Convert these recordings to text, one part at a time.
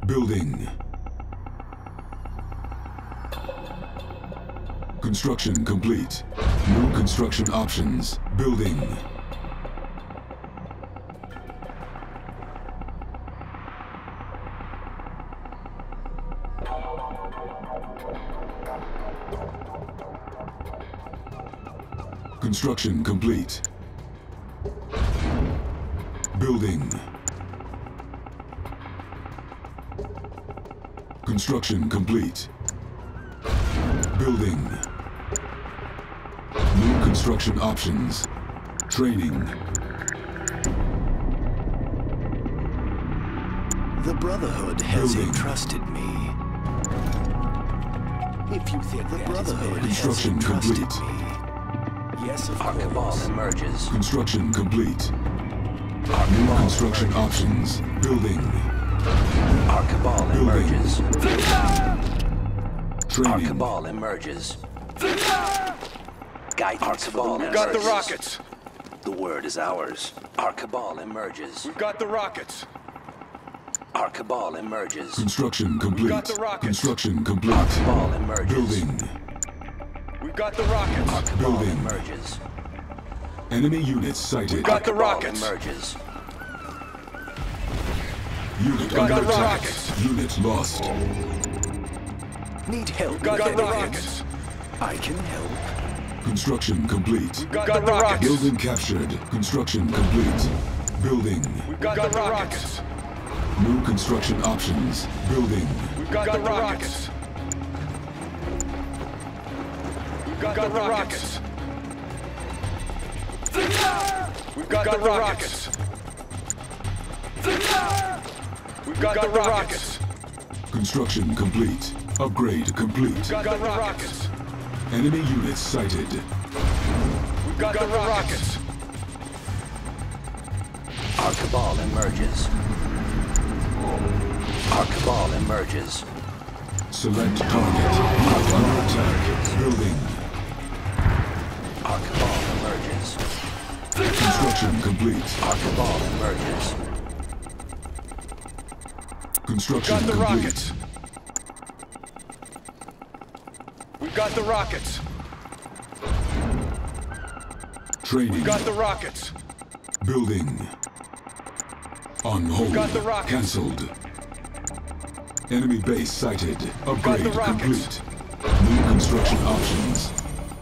Building. Construction complete. New construction options. Building. Construction complete. Building. Construction complete. Building. New construction options. Training. The Brotherhood has Building. entrusted me. If you think the Brotherhood has Construction entrusted complete. me. Yes, of Our cabal course. emerges. Construction complete. Our New cabal construction emerges. options. Building. Our cabal Building. emerges. Our Training. cabal emerges. Guide our cabal We've emerges. got the rockets. The word is ours. Our cabal emerges. We've got the rockets. Our cabal emerges. Construction complete. got the rockets. Construction complete. Our cabal emerges. Building. We've got the rockets. Our cabal Building. emerges. Enemy units sighted. got the Cabal rockets. emerges. Unit got under the attack. rockets. Unit lost. Need help Got with the anything? rockets. I can help. Construction complete. Got the rockets. Building captured. Construction complete. Building. We've got the rockets. New construction options. Building. We've got the rockets. We've got the rockets. We've got the rockets. We've got the rockets. Construction complete. Upgrade complete. Got the rockets. Enemy units sighted. We've got the rockets. Our cabal emerges. Our cabal emerges. Select target. Unit under attack. Building. Our cabal emerges. Construction complete. Our cabal emerges. Construction Got the complete. rockets. We've got the rockets. Training. We've got the rockets. Building. On hold. got the rockets. Cancelled. Enemy base sighted. Upgrade the rockets. complete. New construction options.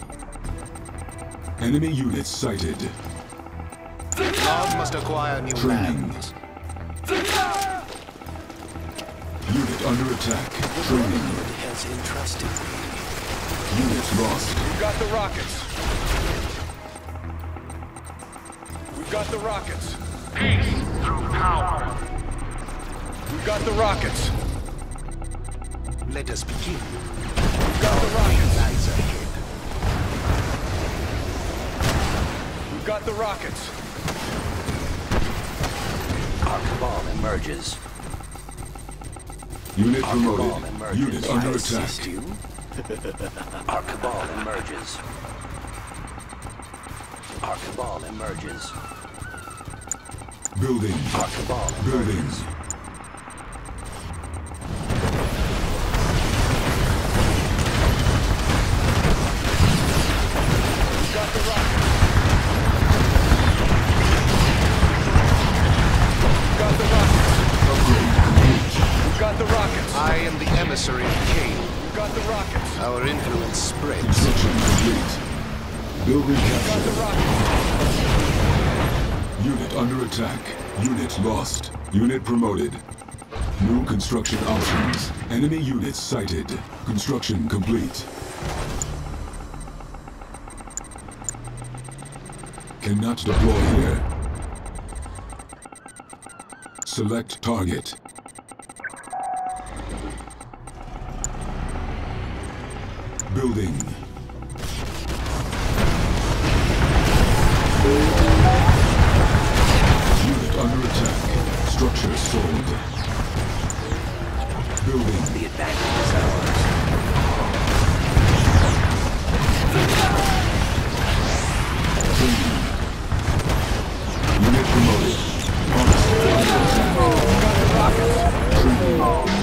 Enemy units sighted. Lord must acquire new Training. lands. Unit under attack. Training. Brotherhood has entrusted me. Unit lost. We've got the rockets. We've got the rockets. Peace through power. We've got the rockets. Let us begin. We've got the rockets. Lies ahead. We've got the rockets. Our cabal emerges. Unit Our cabal promoted. emerges. Unit May under I attack. assist you? Our cabal emerges. Our cabal emerges. Building. Our cabal Building. emerges. We've got the rockets. We've got the rockets. Upgrade complete. We've got the rockets. I am the emissary of Cain. We've got the rockets. Our influence spreads. Construction complete. Building Got captured. the rockets. Unit under attack. Unit lost. Unit promoted. New construction options. Enemy units sighted. Construction complete. Cannot deploy here. Select target. Building. Unit under attack. Structure sold. Building. The advantage is ours. Training. Unit promoted. Officer under attack. Training.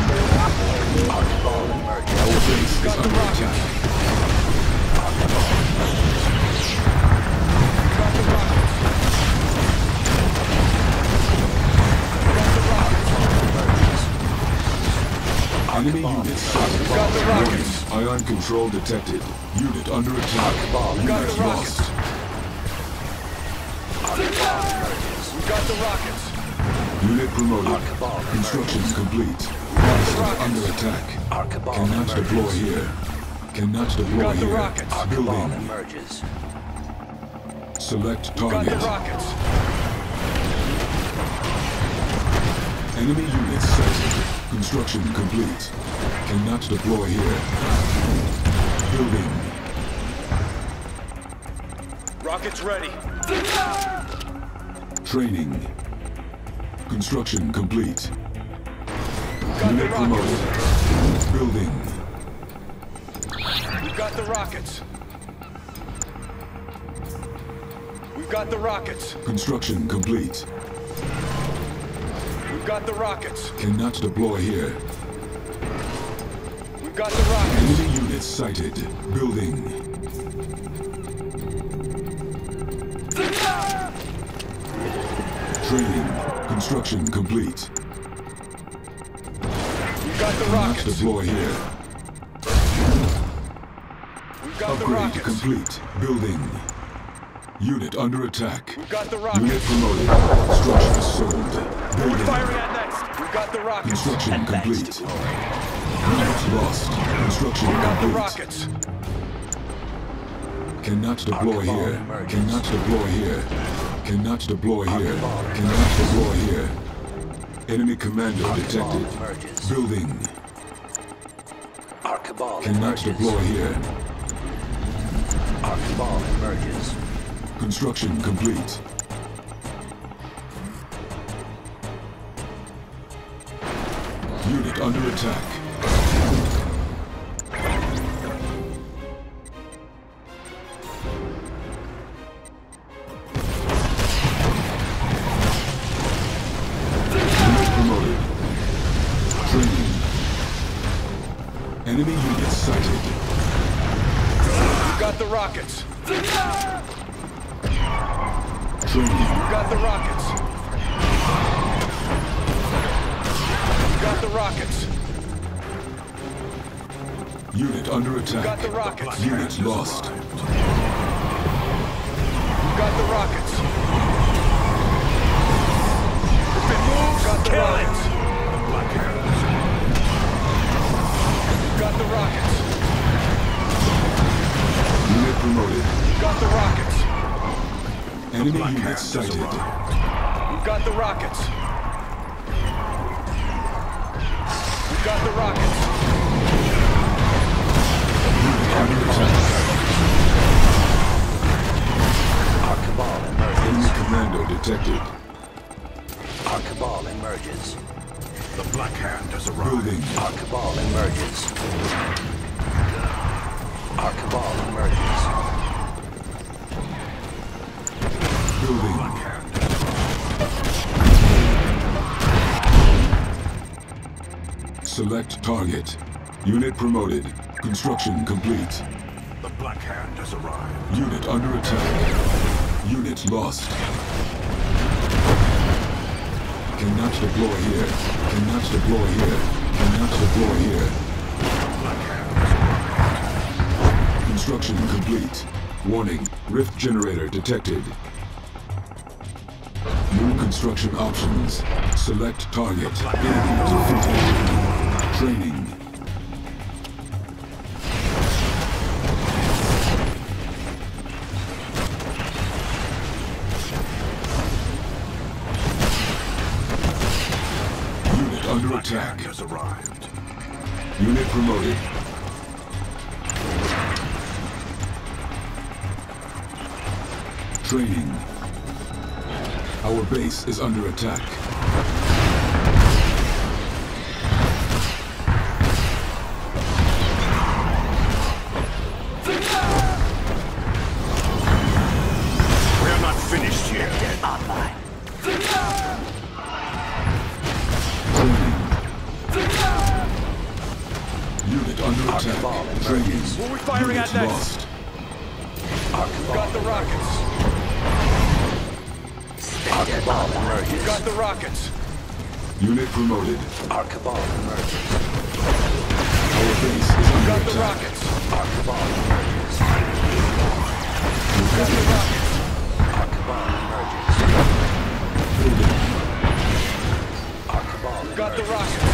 Enemy units sighted. We've got the Warning. rockets. Ion control detected. Unit under attack. We've got Unit the rockets. lost. We've got the rockets. Unit promoted. Our cabal Construction complete. rockets. Base under attack. Our cabal Cannot emerges. deploy here. Cannot deploy got the here. rockets. Our cabal Building. emerges. Select We've got the target. rockets. Enemy units sighted. Construction complete. Cannot deploy here. Building. Rockets ready. Training. Construction complete. We've got the Unit promoted. rockets. Building. We've got the rockets. We've got the rockets. Construction complete. We've got the rockets. Cannot deploy here. We've got the rockets. Enemy units sighted. Building. Training. Construction complete. We've got the Cannot rockets. deploy here. We've got the Upgrade rockets. complete. Building. Unit under attack. We've got the Unit rockets. promoted. Structure sold. Who are we Building. firing at next? We've got the rockets. Construction Advance complete. to glory. Unit lost. Construction We've got the complete. rockets. Cannot deploy cabal here. emerges. Cannot deploy here. Cannot deploy here. Cannot deploy here. Enemy commando cabal detected. emerges. Building. Our cabal Cannot emerges. deploy here. Our cabal emerges. Construction complete. Unit under attack. Unit promoted. Training. Enemy units sighted. We've got the rockets. Training. We've got the rockets. We've got the rockets. Unit under We've got attack. the rockets. Unit lost. We've got the rockets. We've been moved. We've got the rockets. We've got the rockets. Unit promoted. We've got the rockets. Enemy units sighted. We've got the rockets. We've got the rockets. Under attack. Our cabal emerges. Enemy commando detected. Our cabal emerges. The Black Hand has arrived. Building. Our cabal emerges. Our cabal emerges. Building. Black Hand. Select target. Unit promoted. Construction complete. The Black Hand has arrived. Unit under attack. Unit lost. Cannot deploy here. Cannot deploy here. Cannot deploy here. Black Hand has arrived. Construction complete. Warning. Rift generator detected. New construction options. Select target. Enemy defeated. Training. Unit under Black attack. Hand has arrived. Unit promoted. Training. Our base is under attack. We are not finished yet. Online. Training. Unit under Our attack. cabal Training. emerges. Who are we firing Unit at next? lost. Our We've got the cabal rockets. Our cabal emerges. We've got the rockets. Unit promoted. Our cabal emerges. Our base is under Got the attack. rockets. Our cabal emerges. Got the rockets. Our cabal emerges. Building. Our cabal emerges. Got the rockets.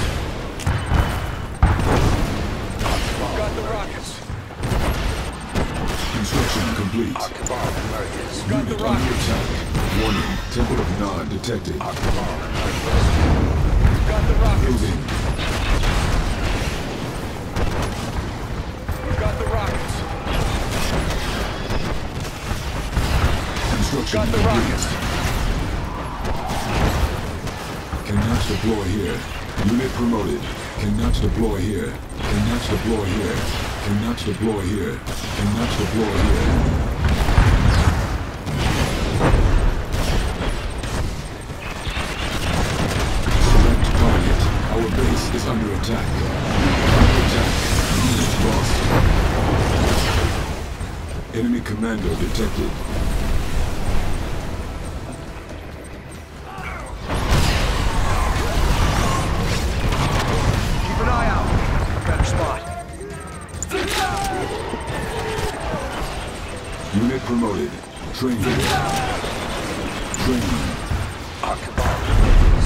Got the rockets. Construction complete. Our cabal emerges. Got the Unit under rockets. attack. Warning. Temple of Nod detected. Our cabal emerges. Got the rockets. Building. Got the rockets. Construction Got the complete. rockets. Cannot deploy here. Unit promoted. Cannot deploy here. Cannot deploy here. Cannot deploy here. Cannot deploy here. Select target. Our base is under attack. Under attack. Unit lost. Enemy commando detected. Keep an eye out. Better spot. Unit promoted. Training. Training. Our cabal emerges.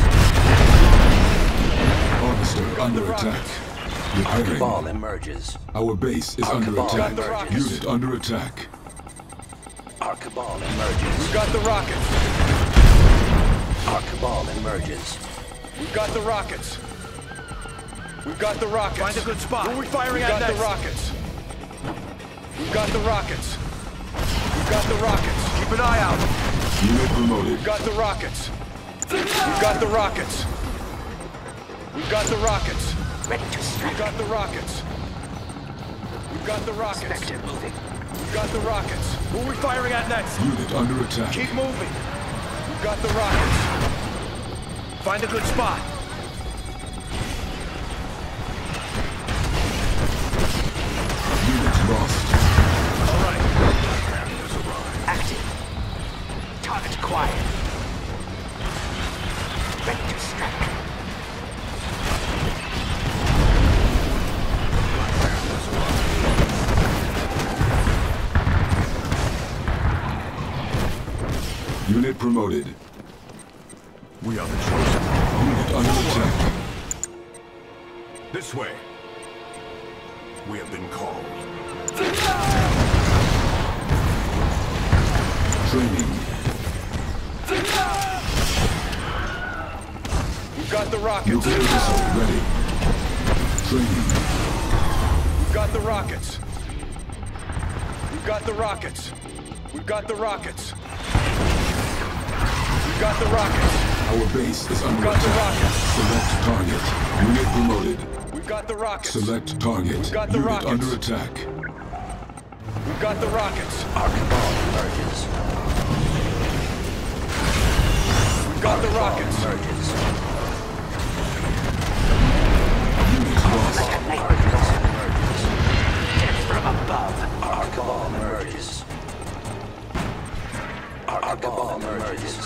Officer under attack. Our Repairing. cabal emerges. Our base is Our under cabal attack. emerges. Unit under attack. Our cabal emerges. Got the rockets. Our cabal emerges. We've got the rockets. We've got the rockets. Find a good spot. Who are we firing at next? We've got the rockets. We've got the rockets. We've got the rockets. Keep an eye out. Unit promoted. We've got the rockets. We've got the rockets. We've got the rockets. Ready to strike. We've got the rockets. We've got the rockets. Spectre moving. We've got the rockets. Who are we firing at next? Unit under attack. Keep moving. We've got the rockets. Find a good spot. Unit lost. All right. Active. Target acquired. Ready to strike. Unit promoted. We are the chosen. Unit under attack. This way. We have been called. Training. We've got the rockets. Nuclear missile ready. Training. We've got the rockets. We've got the rockets. We've got the rockets. We've got the rockets. Our base is under got the attack. rockets. Select target. Unit promoted. We've got the rockets. Select target. got the Unit rockets. under attack. We've got the rockets. Our cabal emerges. We've got the Cabal rockets. emerges. Unit lost. Like a Our nightmare. cabal emerges. Death from above. Our cabal emerges. Our cabal emerges.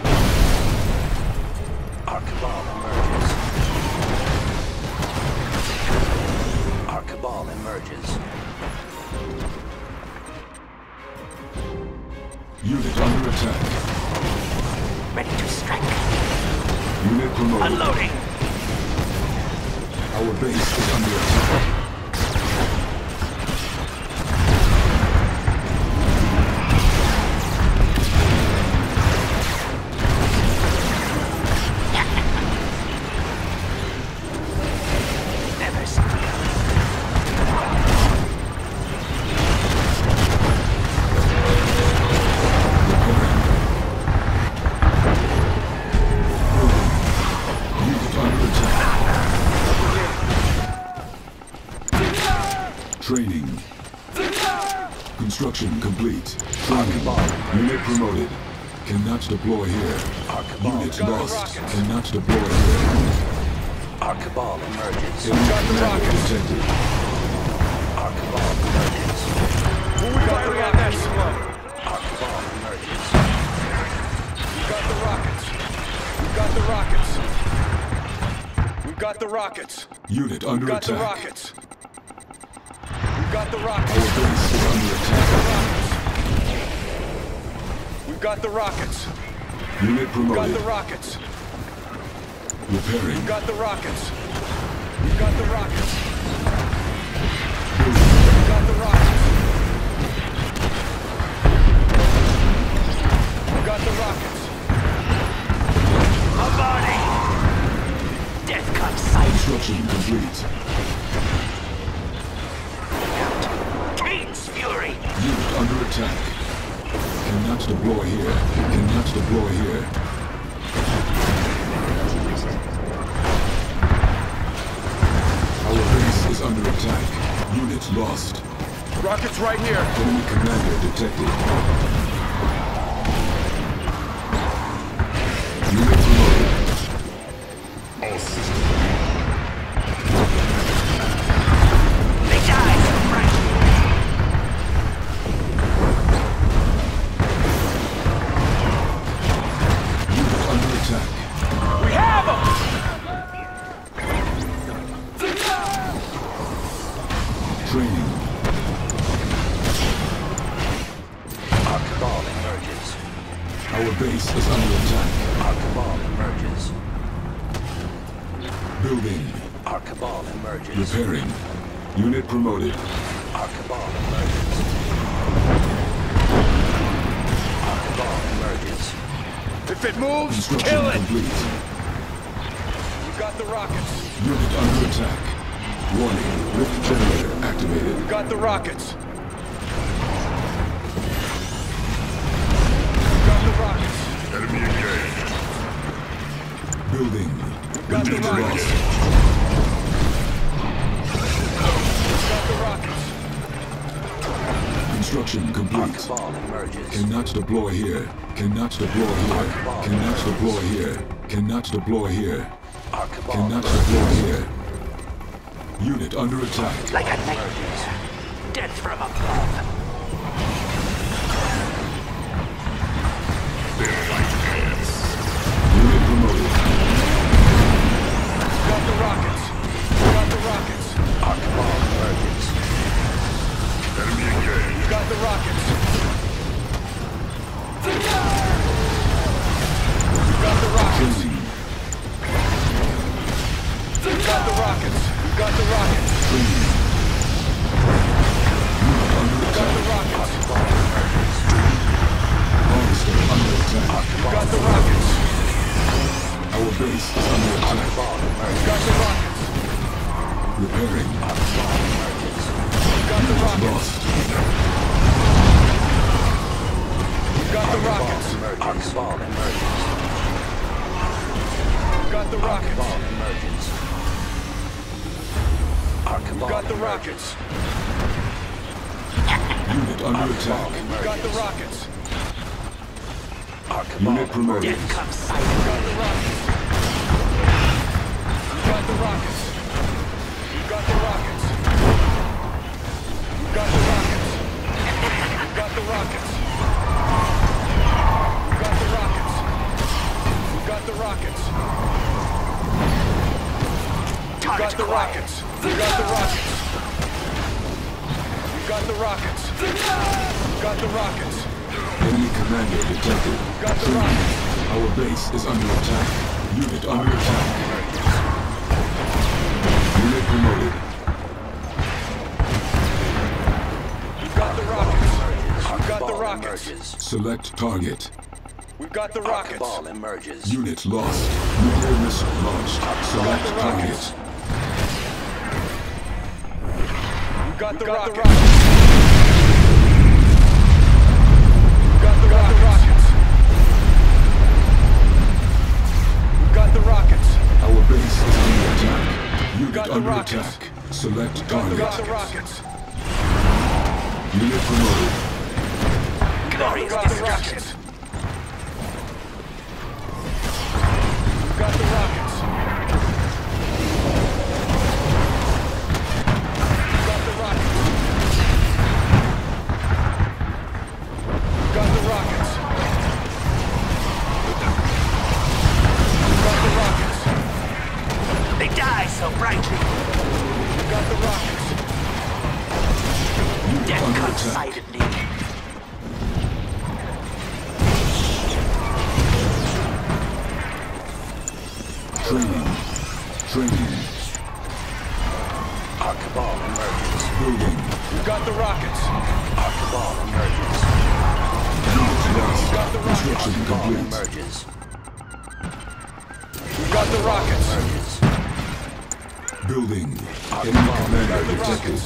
Our cabal emerges. Our cabal emerges. Unit under attack. Ready to strike. Unit promoted. Unloading. Our base is under attack. Never settle. Unit under attack. Training. Construction complete. Training. Unit promoted. Cannot deploy here. Unit Got the lost. rockets. Cannot deploy here. Our cabal emerges. Enemy got the commander rockets. detected. Our cabal emerges. Who are we firing at next? Our cabal emerges. We've got the rockets. We've got the rockets. got the rockets. Unit under We've got the attack. rockets. We've got the Our rockets. base is under attack. We've got the rockets. Unit We've got promoted. the rockets. Repairing. We've got the rockets. We've got the rockets. Building. We've got the rockets. We've got the rockets. Bombarding! Death comes sight. Construction complete. Kane's fury! Unit under attack. Cannot deploy here. Cannot deploy here. Our base is under attack. Unit lost. Rockets right here. Enemy commander detected. Unit promoted. All systems. They die so bright! Unit under attack. We have them! Training. Our cabal emerges. Our base is under attack. Our cabal emerges. Building. Our cabal emerges. Repairing. Unit promoted. Our cabal emerges. Our cabal emerges. If it moves, Construction kill it! complete. We've got the rockets. Unit under attack. Warning. Lift generator activated. We've got the rockets. We've got the rockets. Enemy engaged. Building. got the Unit rockets. lost. We've got the rockets. Construction Our complete. cabal emerges. Cannot deploy here. Cannot deploy here. Cannot deploy here. Cannot deploy here. Our cabal Cannot emerges. deploy here. Unit under attack. Like a nightmare. Death from above. Unit promoted. We've got the rockets. We've got the rockets. Our cabal emerges. Enemy engaged. We've got the rockets. We've got the rockets. Training. We've got the rockets. We've got the rockets. Training. Unit under We've got the attack. rockets. Harvester under attack. We've got the rockets. Our base is under attack. We've got the rockets. Repairing. We've got the rockets. Lost. We've got the rockets. Our cabal emerges. We've got the rockets. Cabal emerges. Our cabal We've got the emerges. rockets. Unit under attack. We've got the rockets. Our cabal Unit promoted. Death comes sight. We've got the rockets. We've got the rockets. We've got the rockets. We've got the rockets. We've got the rockets. We've got the rockets. We've got the rockets. We've got the rockets. We've got the rockets. We've got the rockets. We've got the rockets. Enemy commander detected. Got the Training. rockets. Our base is under attack. Unit under attack. Unit promoted. We've got the rockets. Our We've got the cabal rockets. emerges. Select target. We've got the Our rockets. cabal emerges. Unit lost. Nuclear missile launched. Select the target. rockets. We've got the rockets. We've got the rockets. We've got the rockets. Our base is under attack. Unit Got the under rockets. attack. Select We've got the target. rockets. Unit promoted. Glorious We've got the destruction. rockets. We've got the rockets. We've got the rockets. We've got the rockets. We've got the rockets. They They die so brightly. We've got the rockets. Death Under cuts attack. silently. Training. Our cabal emerges. Building. We've got the rockets. Our cabal emerges. Units lost. got the rockets. Construction Cabal complete. emerges. We've got the rockets. Emerges. Building. Enemy commander detected.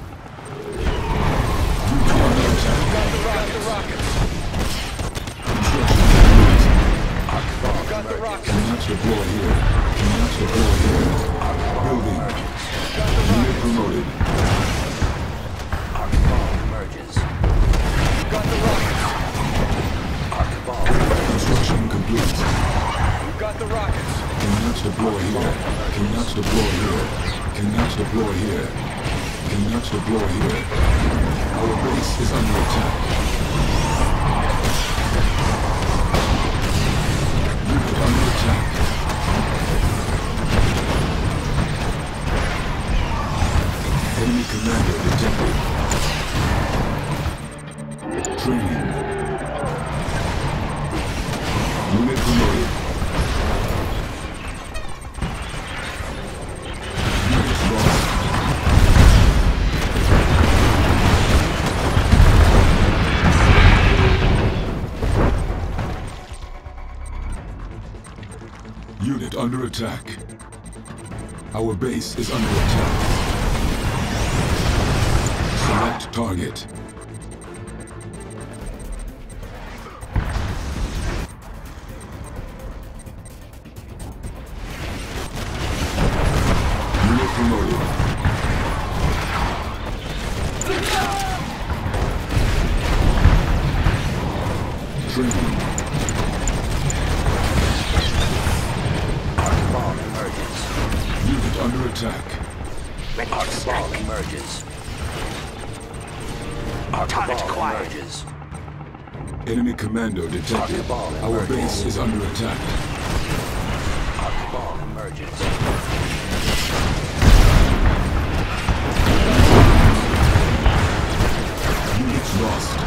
Unit under attack. Got the rockets. Construction complete. We've got the rockets. Cannot deploy here. Cannot deploy here. Building. Unit promoted. Our cabal emerges. We've got the rockets. Our cabal emerges. Construction complete. We've got the rockets. Cannot deploy here. Cannot deploy here. Cannot deploy here. Cannot deploy here. Our base is under attack. Unit under attack. Enemy commander detected. Training. Unit promoted. Unit lost. Unit under attack. Our base is under attack. Select target. Unit promoted. Training. Our cabal emerges. Unit under attack. Ready Our to cabal strike. emerges. Our Target cabal acquired. emerges. Enemy commando detected. cabal Our emerges. base is under attack. Our cabal emerges. Units lost.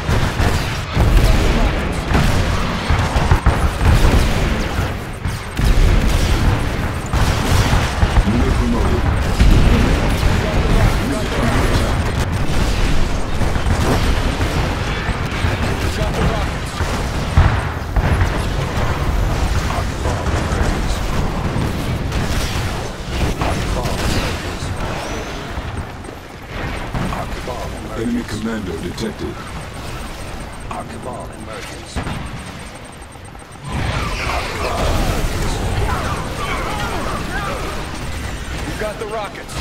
Unit promoted. Unit under attack. We've got the rockets. Our cabal emerges. Our cabal emerges. Our cabal emerges. Enemy commando detected. Our cabal emerges. We've got the rockets.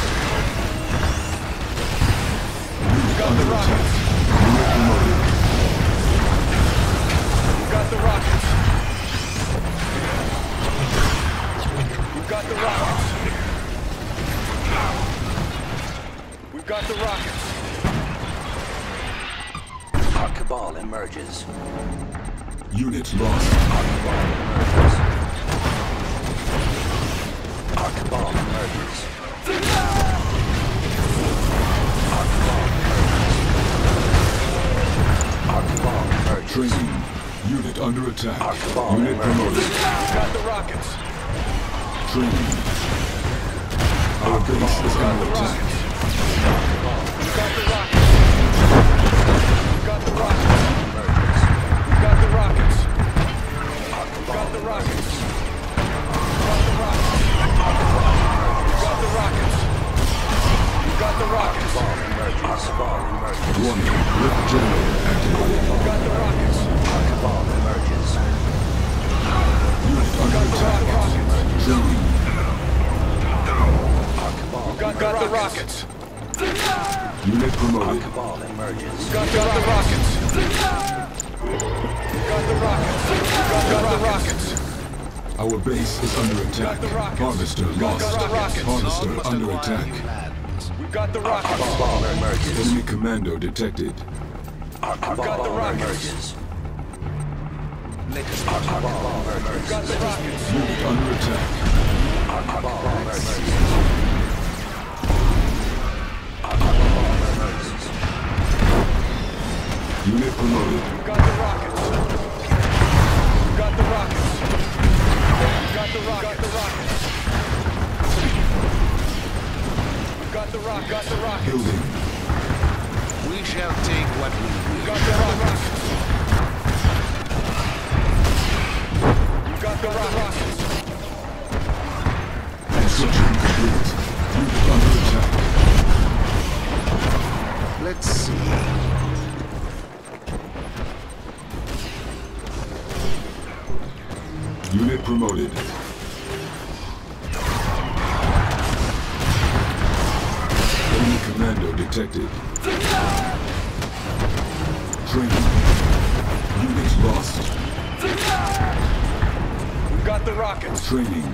Unit under the attack. rockets. Unit promoted. We've got the rockets. We've got the rockets. We've got the rockets. Our cabal emerges. Unit lost. Our cabal emerges. Our cabal emerges. Our cabal emerges. Our cabal emerges. Training. Unit under attack. Our cabal Unit emerges. promoted. We've got the rockets. Training. Our base is under attack. We've got the rockets. We've got the rockets. We've got the rockets. We've got the rockets. We've got the rockets. We've got the rockets. We've got the rockets. Cabal emerges. Our cabal emerges. Warning. Lift generator activated. We've got the rockets. Our cabal emerges. Unit under attack. Training. Our cabal We've got the rockets. Unit Our promoted. cabal emerges. We've got the rockets. We've got the rockets. We've got the rockets. Our base is under attack. the rockets. Harvester got lost. the rockets. Harvester Must under acquire attack. new lands. We've got the Our rockets. cabal emerges. Enemy commando detected. Our got the cabal rockets. emerges. Let us Our begin. cabal emerges. We've got the rockets. Unit under attack. Our cabal emerges. promoted. We got the rockets. We got the rockets. We got the rockets. We got the rockets. Got the rockets. Building. We shall take what we will. Got the rockets. We got the rockets. Construction complete. Unit under attack. Let's see. Unit promoted. Enemy commando detected. Training. Unit lost. We got the rockets. Training.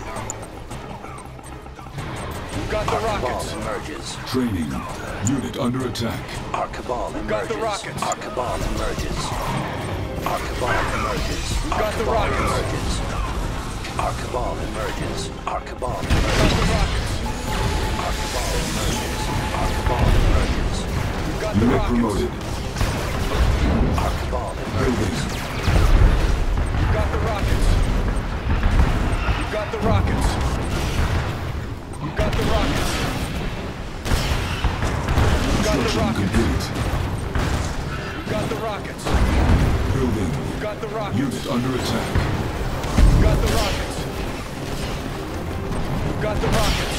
We got the Our cabal rockets. emerges. Training. Unit under attack. Our cabal emerges. got the rockets. Our cabal emerges. Our cabal emerges. We Our got the cabal rockets. emerges. Our cabal emerges. Our cabal We got emerges. the rockets. Our cabal emerges. Our cabal emerges. We got the Unit rockets. promoted. Our cabal Building. emerges. We got the rockets. We got the rockets. We got the rockets. We got the Construction rockets. complete. We got the rockets. Building. We got the rockets. Unit under attack. We got the rockets. We got the rockets.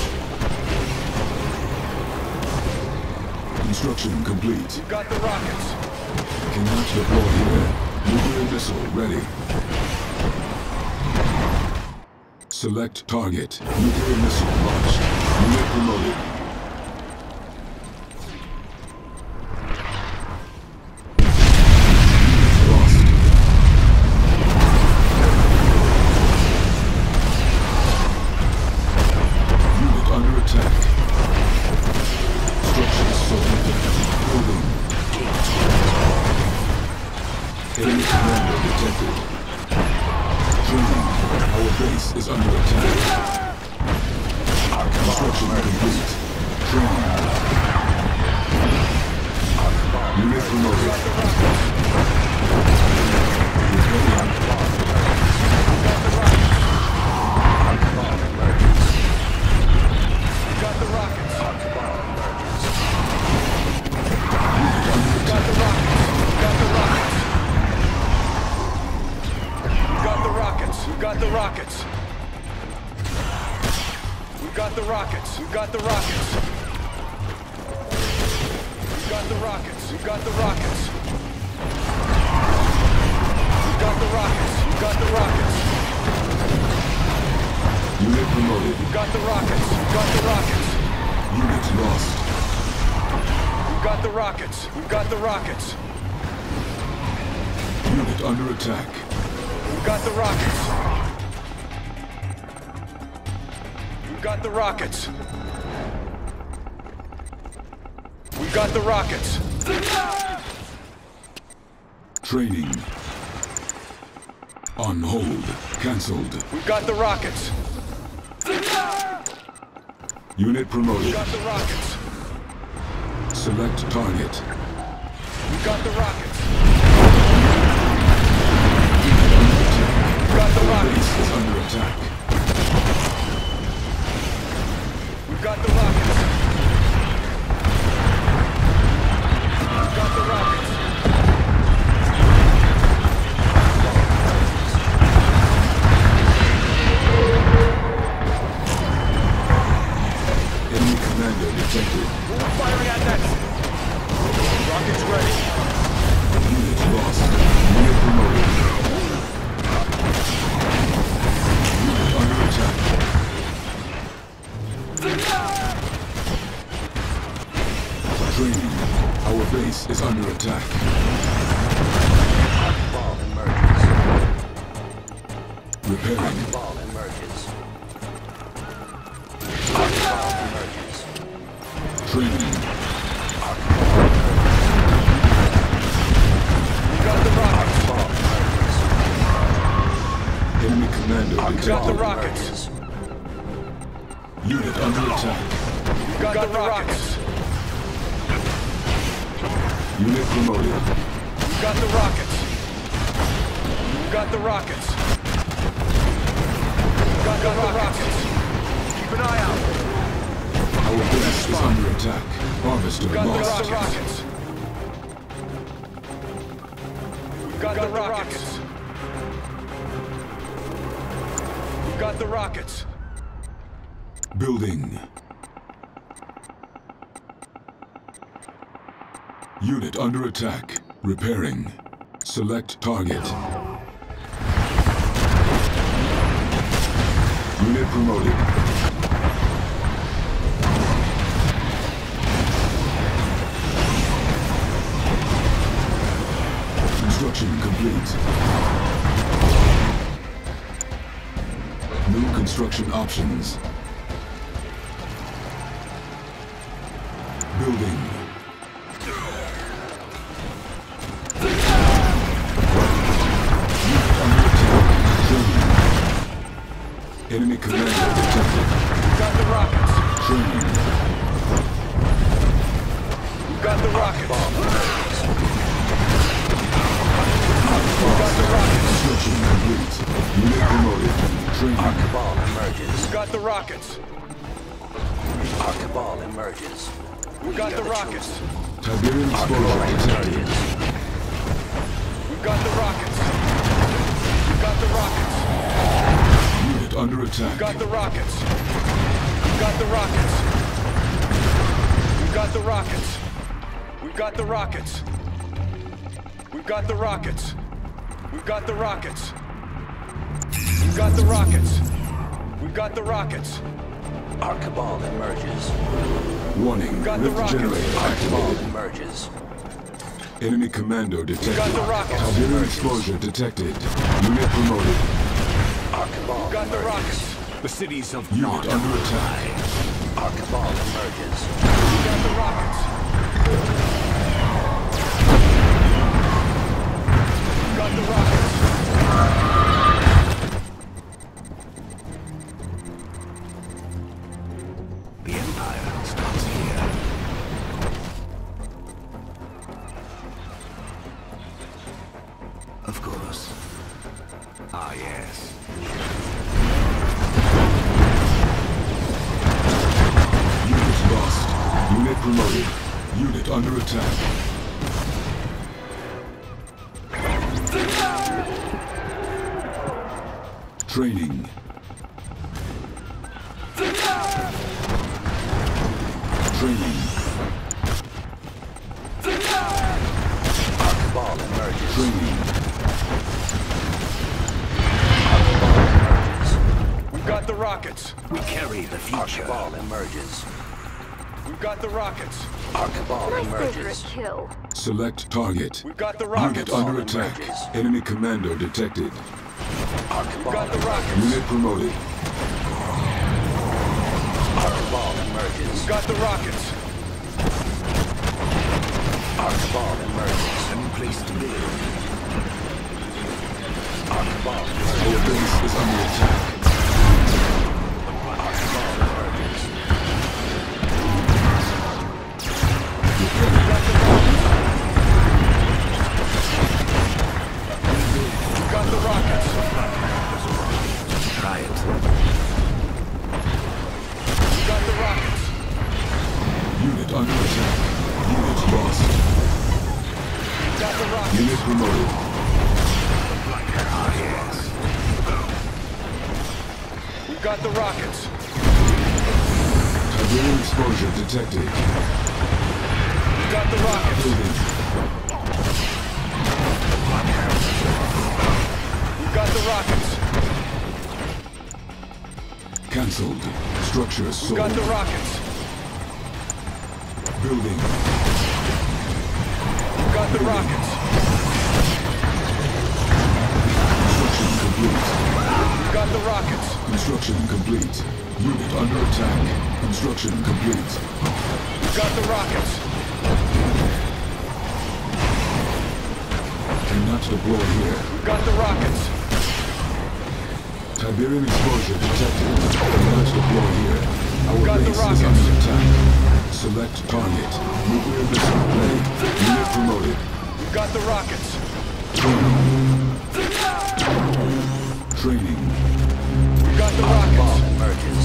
Construction complete. We got the rockets. Cannot deploy here. Nuclear missile ready. Select target. Nuclear missile launched. Unit promoted. Unit lost. Unit under attack. Structures surrender. Building. Enemy commander detected. Training. Our base is under attack. Construction complete. Training. Unit promoted. We got the rockets. We got the rockets. We got the rockets. We got the rockets. We got the rockets. We got the rockets. We got the rockets. We got the rockets. We got the rockets. We got the rockets. Unit promoted. We got the rockets. We got the rockets. Unit lost. We got the rockets. We got the rockets. Unit under attack. We got the rockets. We got the rockets. We got the rockets. Training. On hold. Cancelled. We got the rockets. Unit We promoted. got the rockets. Select target. We got the rockets. Under attack. We got the Our rockets. base is under attack. We got the rockets. We got the rockets. Enemy commander detected. Who are firing at next? Rockets ready. Unit lost. Unit promoted. Unit under attack. Training. Our base is under attack. Cabal emerges. Repairing. Cabal emerges. Our cabal emerges. Training. We got the rockets. Cabal emerges. Enemy commander We got the detected. rockets. Unit under attack. We got the rockets. Unit promoted. We got the rockets. We've got the rockets. We've got the rockets. Keep an eye out. Our base is under attack. Harvester We've got lost. the rockets. We've got the rockets. We've got the rockets. Building. Unit under attack. Repairing. Select target. Unit promoted. Construction complete. New construction options. Building. Enemy commander detected. We've got the rockets. Training. We've got the rockets. We've got the rockets. Construction complete. Unit promoted. Training. Our cabal emerges. We've got the rockets. Our cabal emerges. We've got the rockets. Tiberian Our exposure cabal detected. emerges. We've got the rockets. We've got the rockets. Unit under attack. We've got the rockets. We've got the rockets. We've got the rockets. We've got the rockets. We've got the rockets. We've got the rockets. We've got the rockets. We've got the rockets. Our cabal emerges. Warning. got the Rift rockets. generator Our cabal activated. emerges. Enemy commando detected. got the rockets. Tiberian exposure detected. Unit promoted. Our cabal We've got the emerges. rockets. The cities of Unit under attack. Our cabal emerges. We've got the rockets. We've got the rockets. the Empire starts here. Of course. Ah, yes. Unit lost. Unit promoted. Unit under attack. Training. Training. Our cabal emerges. Training. Our cabal emerges. We've got the rockets. We carry the Our future. cabal emerges. We've got the rockets. Our cabal My favorite emerges. kill. Select target. We've got the Unit rockets. under All attack. emerges. Enemy commando detected. Our We've cabal got the rockets. Unit promoted. Our cabal emerges. We've got the rockets. Our cabal emerges. A new place to live. Our cabal Our emerges. base is under attack. Our cabal emerges. We've got the rockets. We've got the rockets. Try it. We've got the rockets. Unit under attack. Unit lost. We've got the rockets. Unit promoted. Ah, yes. We've got the rockets. Tiberian exposure detected. We've got the rockets. Building. We've got the rockets. Cancelled. Structure We've sold. got the rockets. Building. We've got the rockets. Construction complete. We've got the rockets. Construction complete. Unit under attack. Construction complete. We've got the rockets. Cannot deploy here. We've got the rockets. Tiberian exposure detected. Cannot deploy here. Our Got the base is rockets. under attack. Select target. Nuclear missile ready. Unit promoted. We've We've got the rockets. Training. We've got the Our cabal rockets. emerges.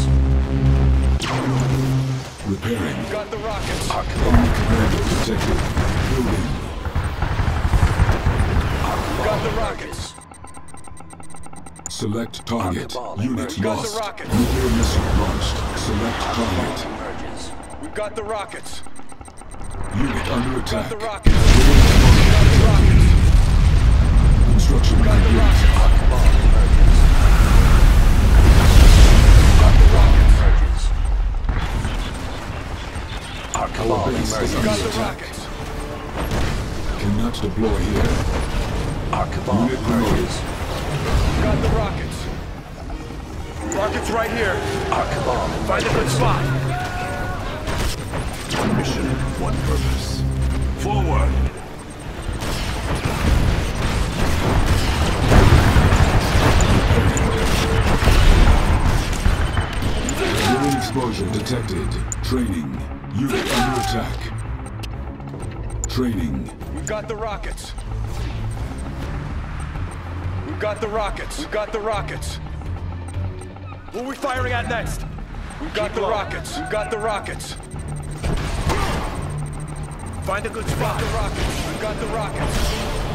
Repairing. We've got the rockets. Our cabal Enemy commander detected. Building. We've got the rockets. Select target. cabal Unit emerges. Got the lost. rockets. Nuclear missile launched. Select target. emerges. We've got the rockets. Unit under Got attack. the rockets. Got the rockets. Construction Got the complete. rockets. Our cabal emerges. Got the rockets. Emerges. Our Our cabal base is emerges. Got under the attack. rockets. Cannot deploy here. Our cabal Unit promoted. emerges. Got the rockets. Rockets right here. Our cabal Find a good spot. One mission, one purpose. Forward! Urine exposure detected. Training. Unit under attack. Training. We've got the rockets. We've got the rockets. We've got the rockets. Who are we firing at next? We've got the rockets. We've got the rockets. Find a good spot. The rockets. We've got the rockets.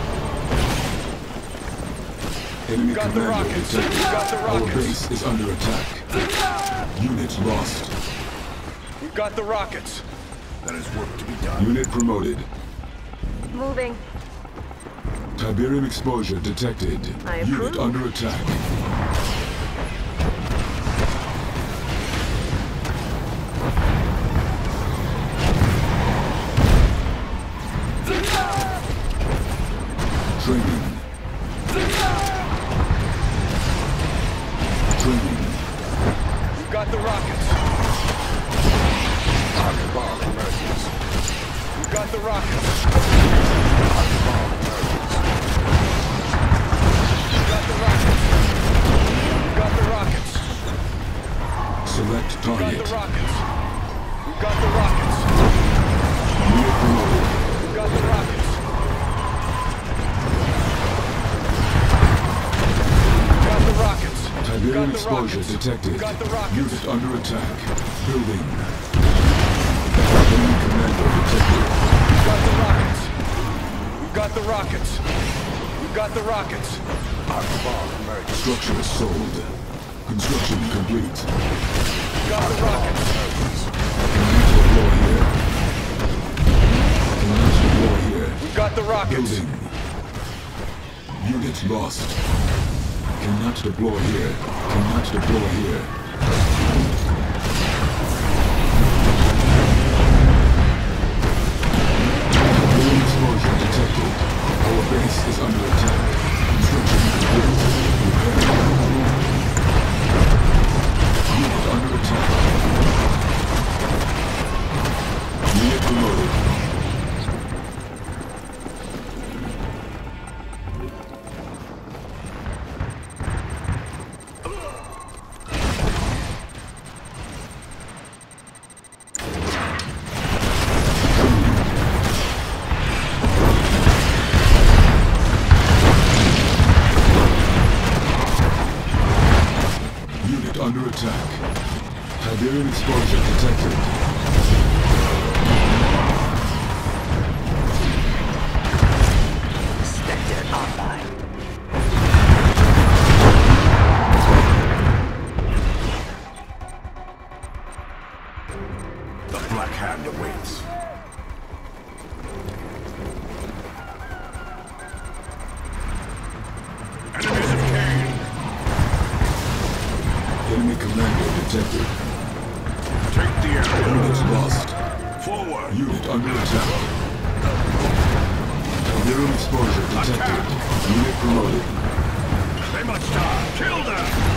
Enemy got the commander rockets. detected. We got the Our rockets. base is under attack. Unit lost. We've got the rockets. There is work to be done. Unit promoted. Moving. Tiberium exposure detected. I Unit approve. under attack. Training. Training. We've got the rockets. Our cabal emerges. We've got the rockets. Our cabal emerges. We've got the rockets. We've got the rockets. Select We've got target. the rockets. We've got the rockets. Unit promoted. We've got the rockets. We've got the rockets. Tiberium the exposure rockets. detected. We've got the rockets. Unit under attack. Building. Enemy commander detected. We've got the rockets. We've got the rockets. We've got the rockets. Our cabal emerges. Structure sold. Construction complete. We've got the rockets. Cannot deploy here. Cannot deploy here. We've got the rockets. Building. Unit lost. Cannot deploy here. Cannot deploy here. Tiberium exposure detected. Our base is under attack. Construction complete. Repairing. Unit under attack. Unit promoted. Unit under attack. Tiberium exposure detected. Spectre online. The Black Hand awaits. Enemies of Cain! Enemy commander detected. Take the arrow. Unit lost. Forward! Unit under attack. Tiberium exposure detected. Unit promoted. They must die! Kill them!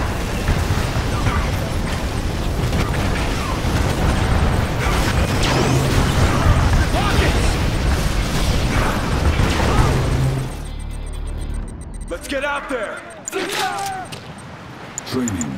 Let's get out there. Training.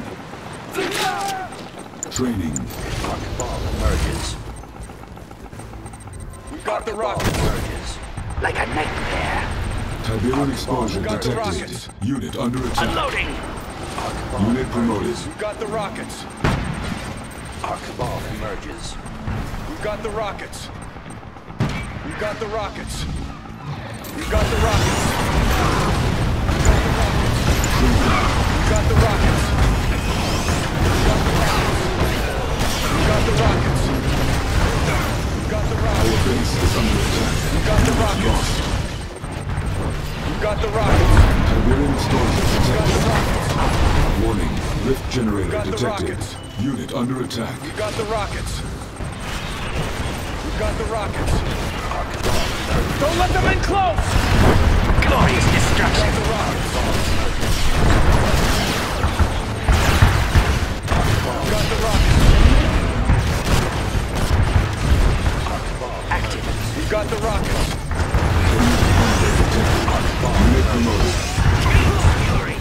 Training. Our cabal emerges. We've got the Cabal rockets. emerges. like a nightmare. Tiberium explosion Got the detected. rockets. Unit under attack. Unloading! Unit promoted. We've got the rockets. Our cabal emerges. We've got the rockets. We've got the rockets. We've got the rockets. We've got the rockets. We've got the rockets. We've got the rockets. We've got the Our rockets. base is under attack. We've got the rockets. We've got the rockets. Tiberium explosion We've got the detected. rockets. Warning. Lift generator Got the detected. rockets. Unit under attack. We've got the rockets. We've got the rockets. Don't let them in close! Glorious We've destruction! got the rockets. We've got the rockets. Active. We've got the rockets. Unit promoted. Fury.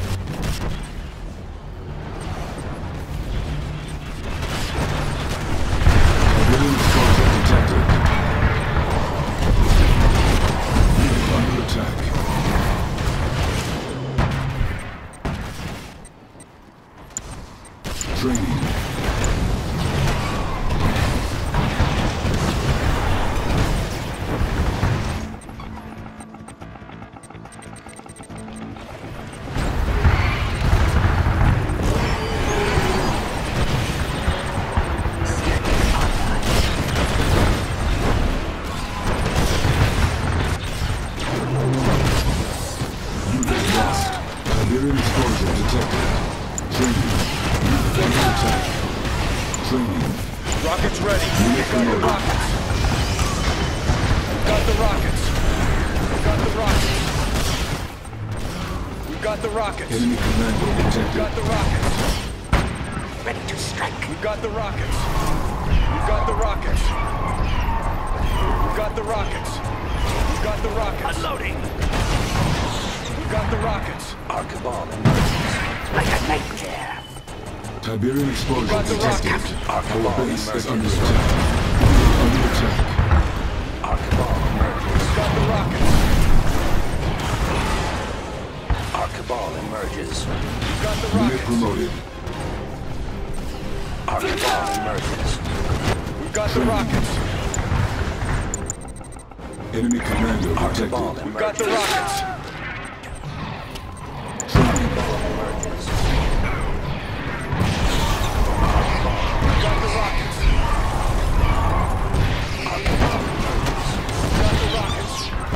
Tiberium explosion detected. Unit under attack. Training. Unit lost. Tiberium explosion detected. Training. Unit under attack. Training. Rockets ready. We've got the rockets. We've got the rockets. We've got the rockets. We've got the rockets. Enemy commando We've detected. got the rockets. Ready to strike. We've got the rockets. We've got the rockets. We've got the rockets. We've got the rockets. Unloading! We've got the rockets. Our cabal emerges. Like a nightmare. Tiberium explosion Got the detected. rockets. Our Our cabal base is under emerges. attack. Under attack. Our cabal emerges. We've got the rockets. Our cabal emerges. We've got the Unit rockets. promoted. Our cabal emerges. We've got the rockets. Enemy commando Our cabal detected. We've got the emerges. rockets. Training. Emerges. We've got the rockets. We've got the rockets.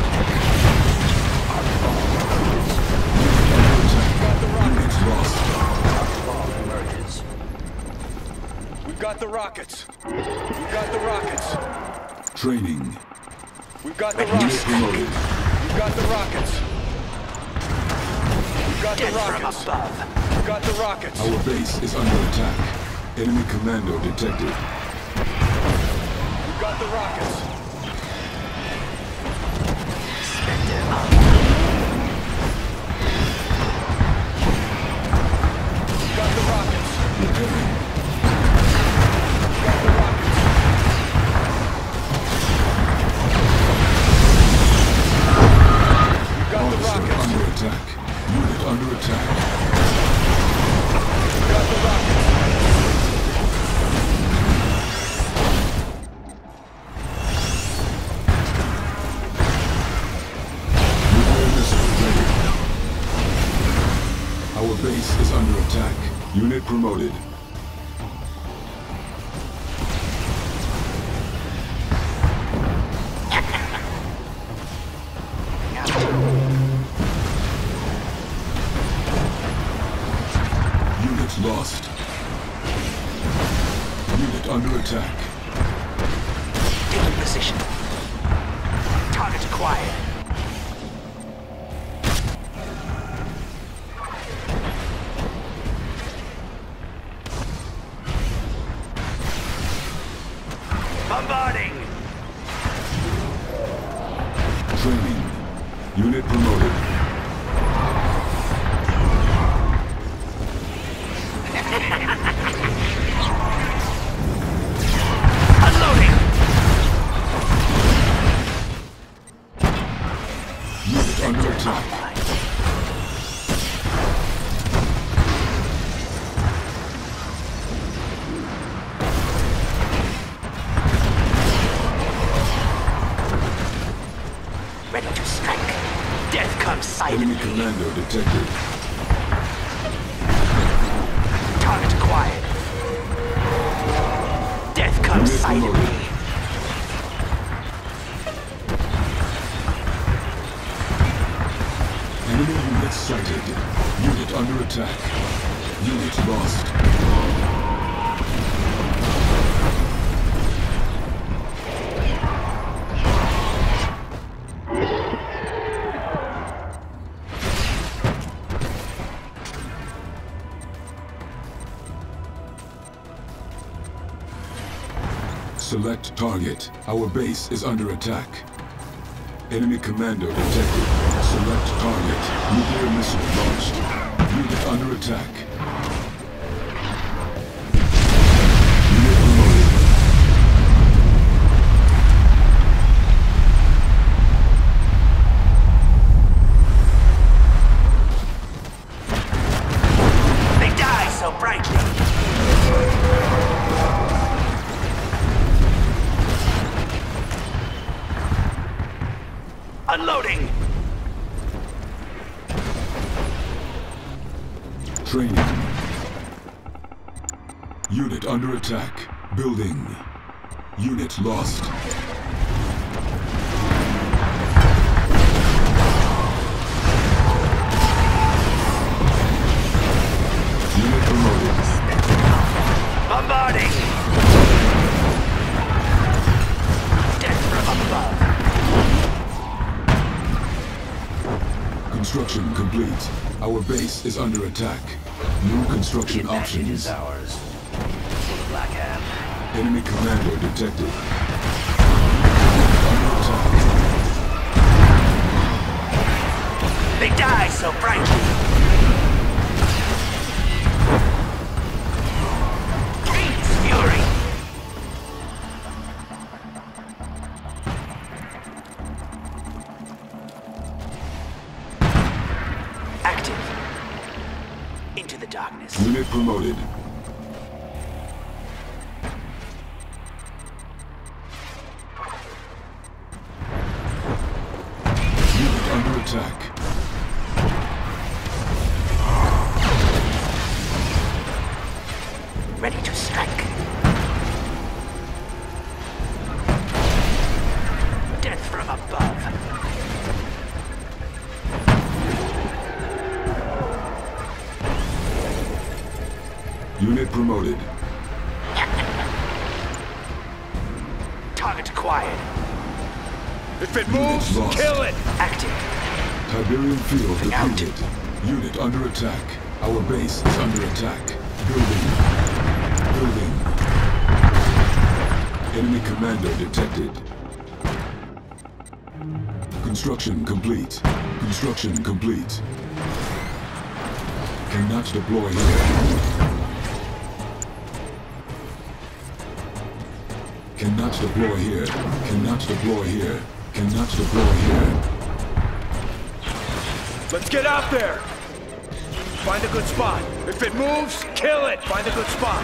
We've got the rockets. Unit lost. Our cabal emerges. We've got the rockets. We've got the rockets. Training. We've got the Unit rockets. promoted. We've got the rockets. We've got the Dead from rockets. above. We've got the rockets. Our base is under attack. Enemy commando detected. We've got the rockets. Spectre up. We've got the rockets. Repairing. We've got the rockets. We've got the Officer rockets. under attack. Unit under attack. We've got the rockets. Nuclear missile ready. Our base is under attack. Unit promoted. Unit lost. Unit under attack. Taking position. Target acquired. Bombarding! Training. Unit promoted. Unloading! attack. Ready to strike. Death comes Enemy silently. commando detected. Target acquired. Death comes Unit promoted. silently. Enemy unit sighted. Unit under attack. Unit lost. Select target. Our base is under attack. Enemy commando detected. Select target. Nuclear missile launched. Unit under attack. Unit promoted. They die so brightly. Unloading. Training. Unit under attack. Building. Unit lost. Unit promoted. Bombarding. Death from above. Construction complete. Our base is under attack. New construction Advantage options. is ours. Black Hand. Enemy commando detected. Under attack. They die so brightly. King's fury. Active. Into the darkness. Unit promoted. Unit under attack. Ready to strike. Death from above. Unit promoted. Target acquired. If it Unit moves, lost. kill it! Active. Tiberium field Out. depleted. Unit under attack. Our base is under attack. Building. Building. Enemy commando detected. Construction complete. Construction complete. Cannot deploy here. Cannot deploy here. Cannot deploy here. Cannot deploy here. Let's get out there! Find a good spot. If it moves, kill it! Find a good spot.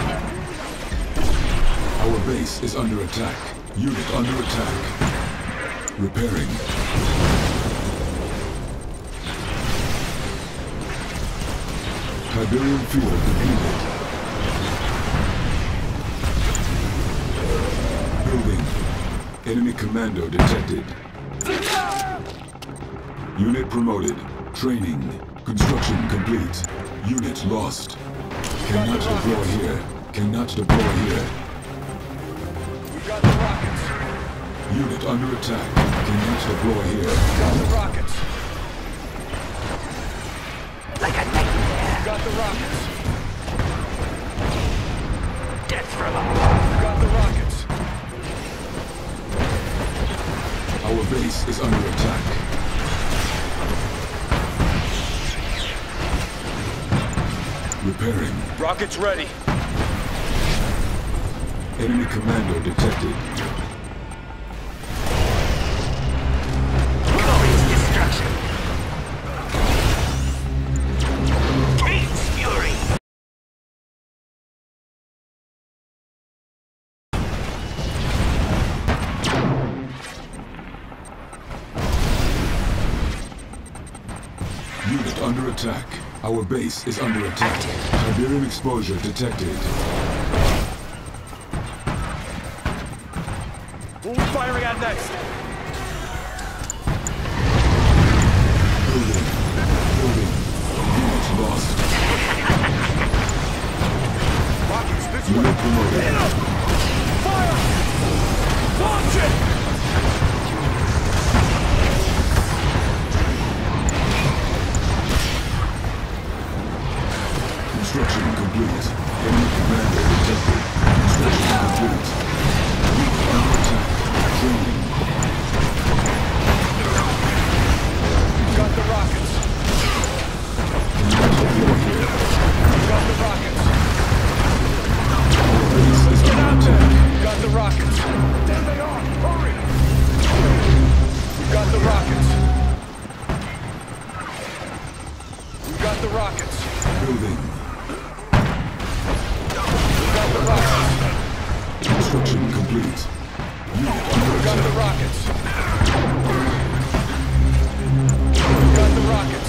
Our base is under attack. Unit under attack. Repairing. Tiberium field depleted. Building. Enemy commando detected. Unit promoted. Training. Construction complete. Unit lost. Cannot deploy here. Cannot deploy here. We got the rockets. Unit under attack. Cannot deploy here. Got the rockets. Like a nightmare. Got the rockets. Death from above. Got the rockets. Our base is under attack. Repairing. Rockets ready. Enemy commando detected. Glorious destruction. attack. Our base is under attack. Siberian exposure detected. Who are we firing at next? Building. Units lost. Rockets this Unit way. promoted. Fire! Launch it! Construction complete. Enemy commander detected. Construction complete. Unit under attack. Training. We've got the rockets. Cannot deploy here. We've got the rockets. Base is Get under out there! attack. We've got the rockets. There they are! Hurry! We've got the rockets. We've got the rockets. Building. We've got the rockets. Construction complete. Unit under We've got the attack. rockets. We've got the rockets.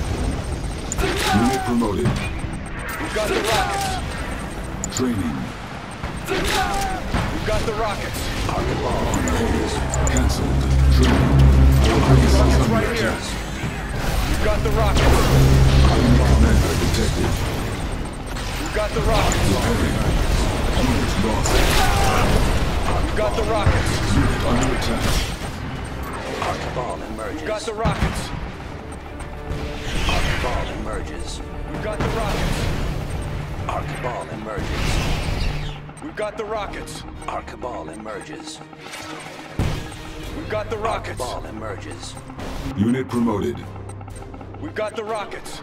Unit promoted. We've got the rockets. Training. We've got the rockets. On hold. Cancelled. Training. Our base is Rockets under right here. attack. We've got the rockets. Enemy commander detected. We've got the rockets. Repairing. Unit lost. We've got the rockets. Unit under attack. Our cabal emerges. We've got the rockets. Our cabal emerges. We've got the rockets. Our cabal emerges. We've got the rockets. Our cabal emerges. We've got the Our rockets. cabal emerges. Unit promoted. We've got the rockets.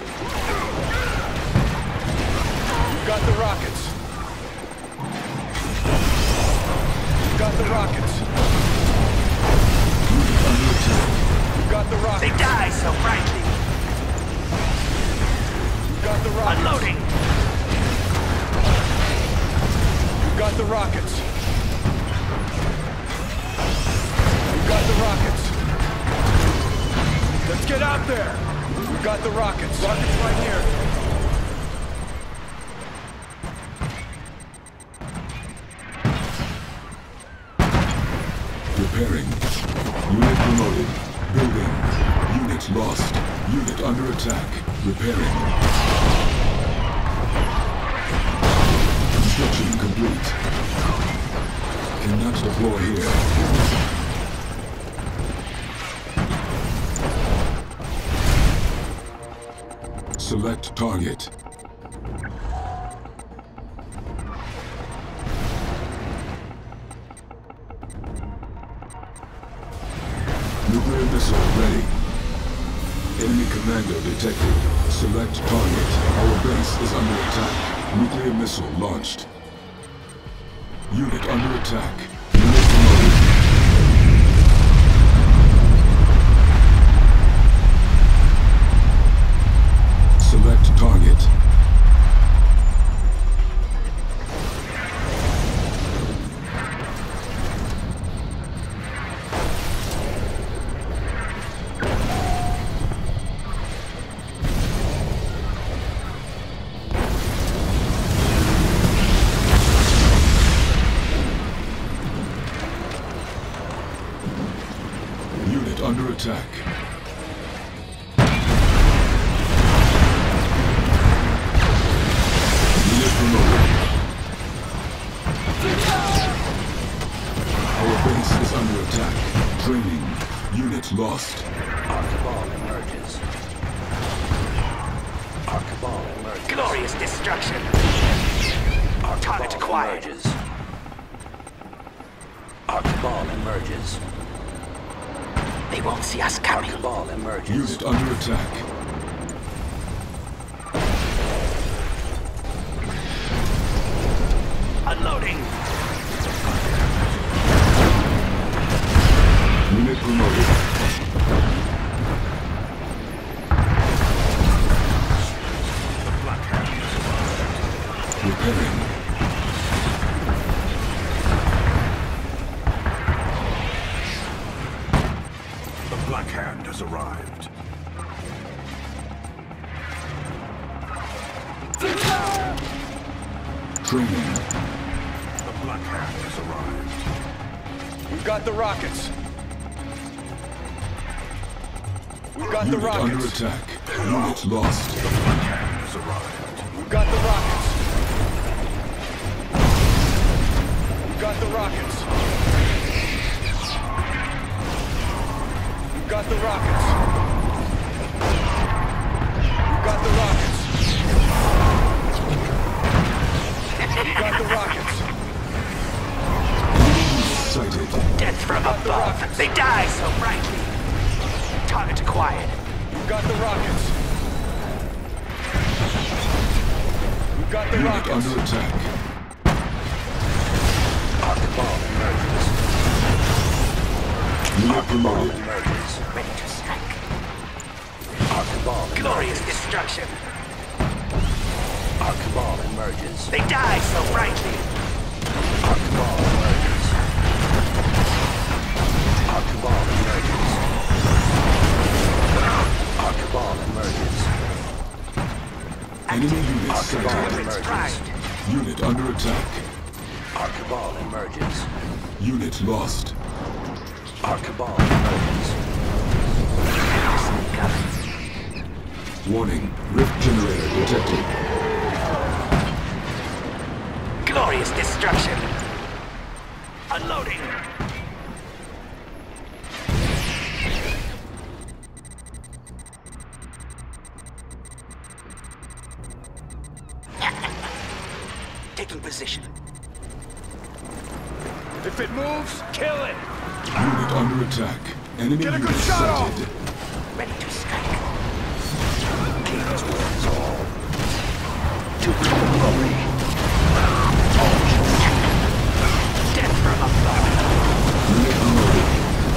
We've got the rockets. We've got the rockets. Unit under attack. We've got the They rockets. die so brightly. We've got the rockets. Unloading. We've got the rockets. We've got the rockets. Let's get out there. We've got the rockets. Rockets right here. Repairing. Unit promoted. Building. Unit lost. Unit under attack. Repairing. Construction complete. Cannot deploy here. Select target. Nuclear missile ready. Enemy commander detected. Select target. Our base is under attack. Nuclear missile launched. Unit under attack. Unit promoted. Select target. Unit under attack. Unit promoted. Our base is under attack. Training. Unit lost. Our cabal emerges. Our cabal emerges. Glorious destruction. Our Target cabal acquired. emerges. Our cabal emerges. They won't see us Our coming. cabal emerges. Unit under attack. Unloading. Unit promoted. Repairing. The Black Hand has arrived. Training. The Black Hand has arrived. We've got the rockets. We've got the Unit under rockets. attack. Unit lost. The Black Hand has arrived. We've got the rockets. We've got the rockets. We've got the rockets. We've got the rockets. We've got the rockets. Sighted. Death from Got the above. rockets. They die so brightly. Target acquired. We've got the rockets. We've got the Unit rockets. under attack. Archibald emerges. Unit promoted. Emerges. Ready to strike. Archibald Glorious emerges. destruction. Archibald emerges. They die so brightly. Archibald emerges. Archibald emerges. Archibald emerges. Enemy unit Archibald sighted. Weapons emerges. primed. Unit under attack. Archibald emerges. Unit lost. Archibald emerges. Warning. Rift generator detected. Glorious destruction. Unloading. Taking position. If it moves, kill it. Unit under attack. Enemy Get a unit good shot off. sighted. Ready to strike. King's will is all. To bring glory. Death from above. Unit promoted.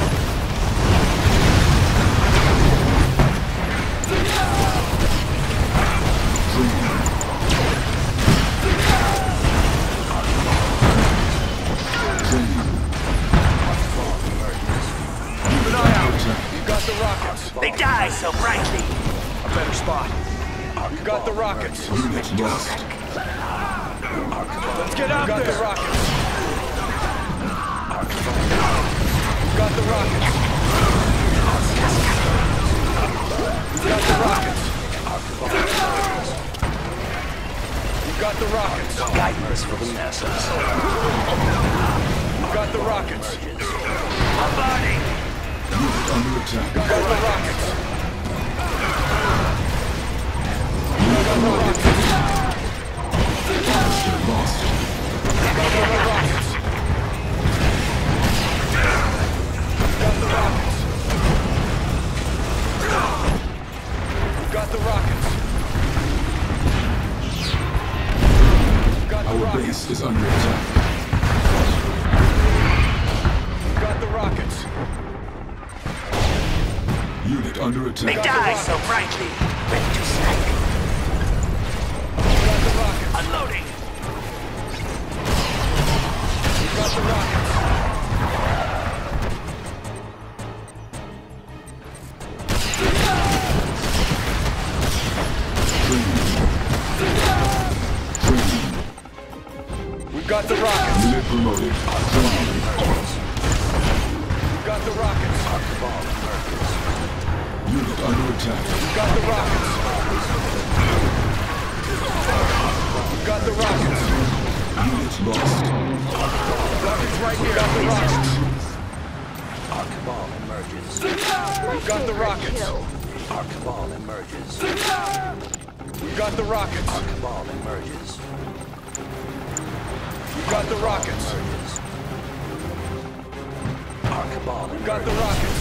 Keep an eye out. We've got the rockets. They die so brightly. A better spot. We've got the rockets. Unit lost. Let's get out there. We've got the rockets. We've got the rockets. We've got the rockets. We've got the rockets. Guidance for the masses. We've got the rockets. Bombarding. Unit under attack. We've got the rockets. Monster lost. We've got the rockets. We've got the rockets. We've got the rockets. We've got the Our rockets. base is under attack. We've got the rockets. Unit under They attack. die so brightly. Ready to strike. We've got the rockets. Unloading. We've got the rockets. We've got the rockets. Unit promoted. Training. We've got the rockets. Unit under attack. We've got the rockets. We've got the rockets. Unit lost. Rockets right here. We've got the rockets. Archibald emerges. We've got the rockets. Archibald emerges. We've got the rockets. Archibald emerges. We've got the rockets. Archibald We've got the emerges. rockets.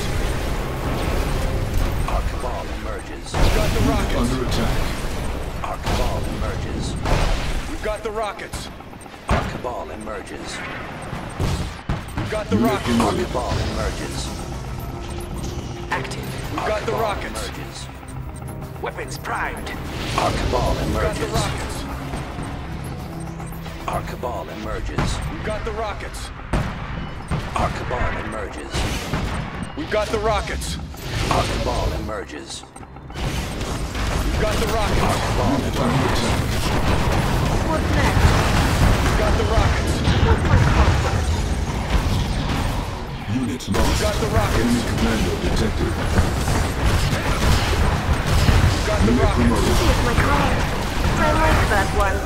Archibald emerges. We've got the Unit rockets. under attack. Archibald emerges. We've got the rockets. Archibald emerges. We've got the Unit rockets. promoted. Archibald emerges. Active. We've got the Archibald rockets. emerges. Weapons primed. Archibald We've got the emerges. rockets. Archibald emerges. We've got the rockets. Archibald emerges. We've got the rockets. Archibald emerges. We've got the rockets. Unit under attack. What's next? got the rockets. Unit lost. Got the rockets. Enemy commando detected. Got the Unit rockets. promoted. Here's my car. I like that one.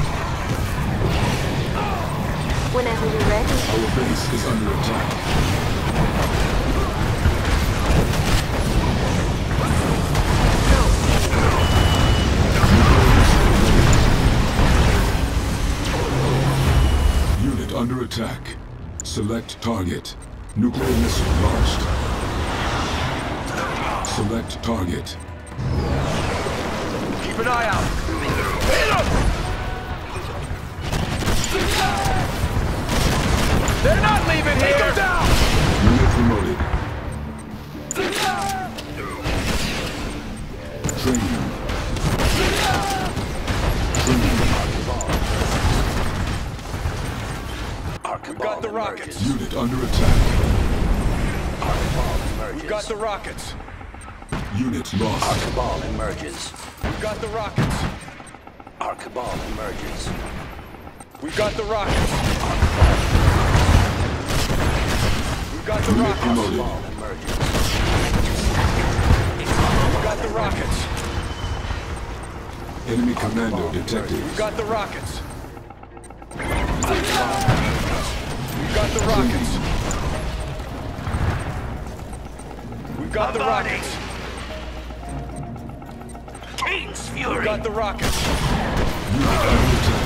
Whenever you're ready. Our base is under attack. Unit under attack. Select target. Nuclear missile launched. Select target. Keep an eye out. Hit 'em! They're not leaving here! Take 'em down! Unit promoted. Training. Training. We've got the rockets. Unit under attack. We've got the rockets. Unit lost. Our cabal emerges. We've got the rockets. Our cabal emerges. We've got the rockets. We've got the Unit rockets. promoted. Cabal emerges. We've got the rockets. Enemy commando detected. We've got the rockets. We've got the rockets. We've got the rockets. King's We've Fury! got the rockets. Unit under attack.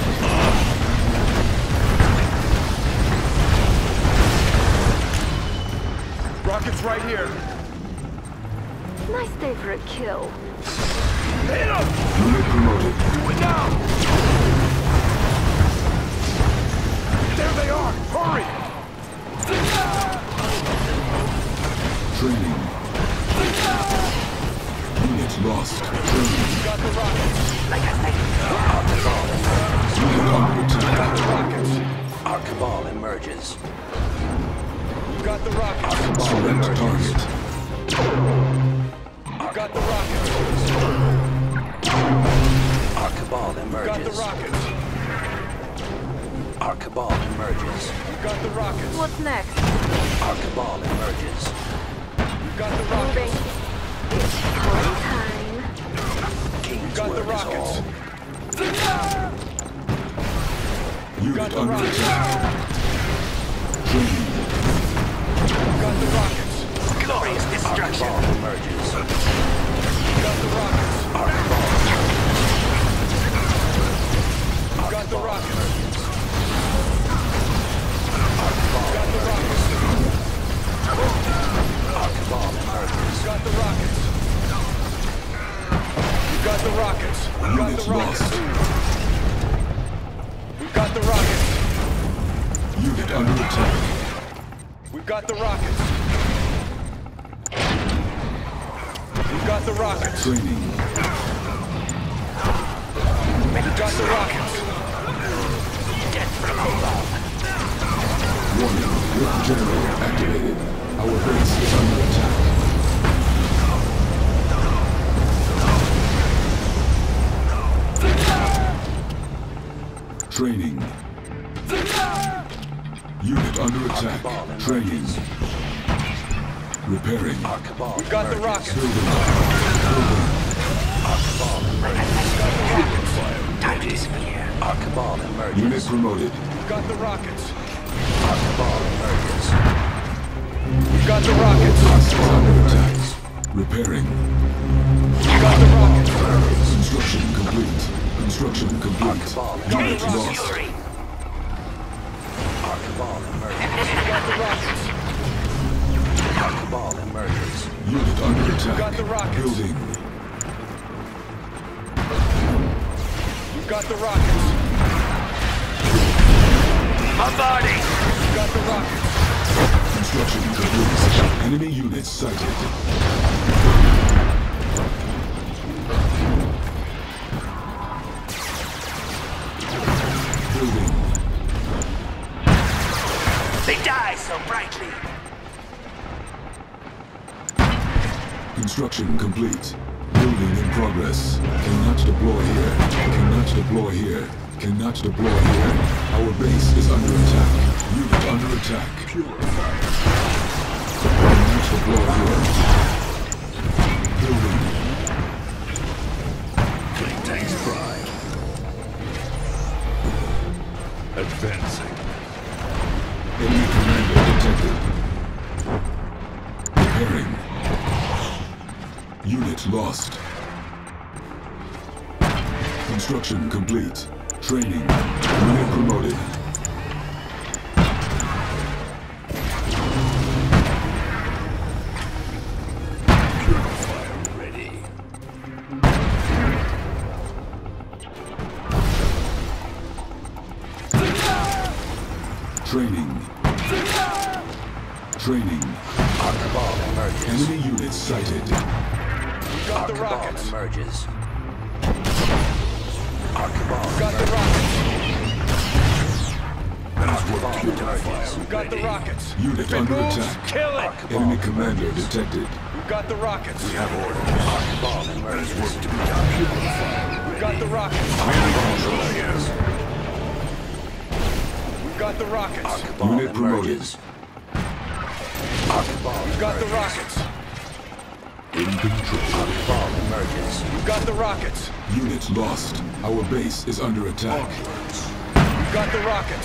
Rockets right here. Nice day for a kill. Hit 'em! Unit promoted. Do it now! There they are! Hurry! Training. Unit lost. Training. We've got the rockets. Unit under We've got attack. the rockets. Our cabal emerges. We've got the rockets. Select target. We've got the rockets. Our cabal We've got the emerges. rockets. Our cabal emerges. We've got the rockets. What's next? Our cabal emerges. We've got the Moving. rockets. It's party time. King's Got the word is rockets. all. Unit the under rockets. attack. Training. We've got the rockets. Glorious Our destruction! cabal emerges. We've got the rockets. Our cabal We've got the rockets. Our cabal We've got the rockets. Our cabal emerges. We've got the rockets. We've got the rockets. We've got Unit the rockets. lost. We've got the rockets. Unit under attack. We've got the rockets. We've got the rockets. Training. We've got the rockets. Warning. Rift generator activated. Our base is under attack. Training. Unit under attack. Training. Repairing. Our cabal We've got the emerges. rockets. Building. Our cabal emerges. Time to spear. Our cabal Unit emerges. promoted. We've got the rockets. Our cabal emerges. We've got the rockets. Is under attack. Repairing. We've got the rockets. Construction complete. Construction Our complete. cabal Unit emerges. King's lost. Fury! Our cabal emerges. We've got the rockets. Our cabal emerges. Unit under attack. got the rockets. Building. We've got the rockets. Bombarding! We've got the rockets. Construction complete. Enemy units sighted. Building. They die so brightly! Construction complete. Building in progress. Cannot deploy here. Cannot deploy here. Cannot deploy here. Our base is under attack. Unit under attack. Cannot deploy here. Building. Tanks prime. Advancing. Enemy commander detected. Repairing. Unit lost. Construction complete. Training. Unit promoted. Purifier ready. Training. Training. Our cabal emerges. Enemy units sighted. Got Our the cabal rockets. emerges. Our cabal Got the rockets. That is cabal what purifier emerges. Got the rockets. Unit If it under moves, attack. kill Our it. cabal Enemy commander emerges. detected. We've got the rockets. We have orders. Our cabal That is emerges. work to be done. Purifier We've got the rockets. yes. We've got the rockets. Our cabal Unit promoted. emerges. Our cabal We've got the emerges. rockets. In control. Our cabal emerges. We've got the rockets. Unit lost. Our base is under attack. We've got the rockets.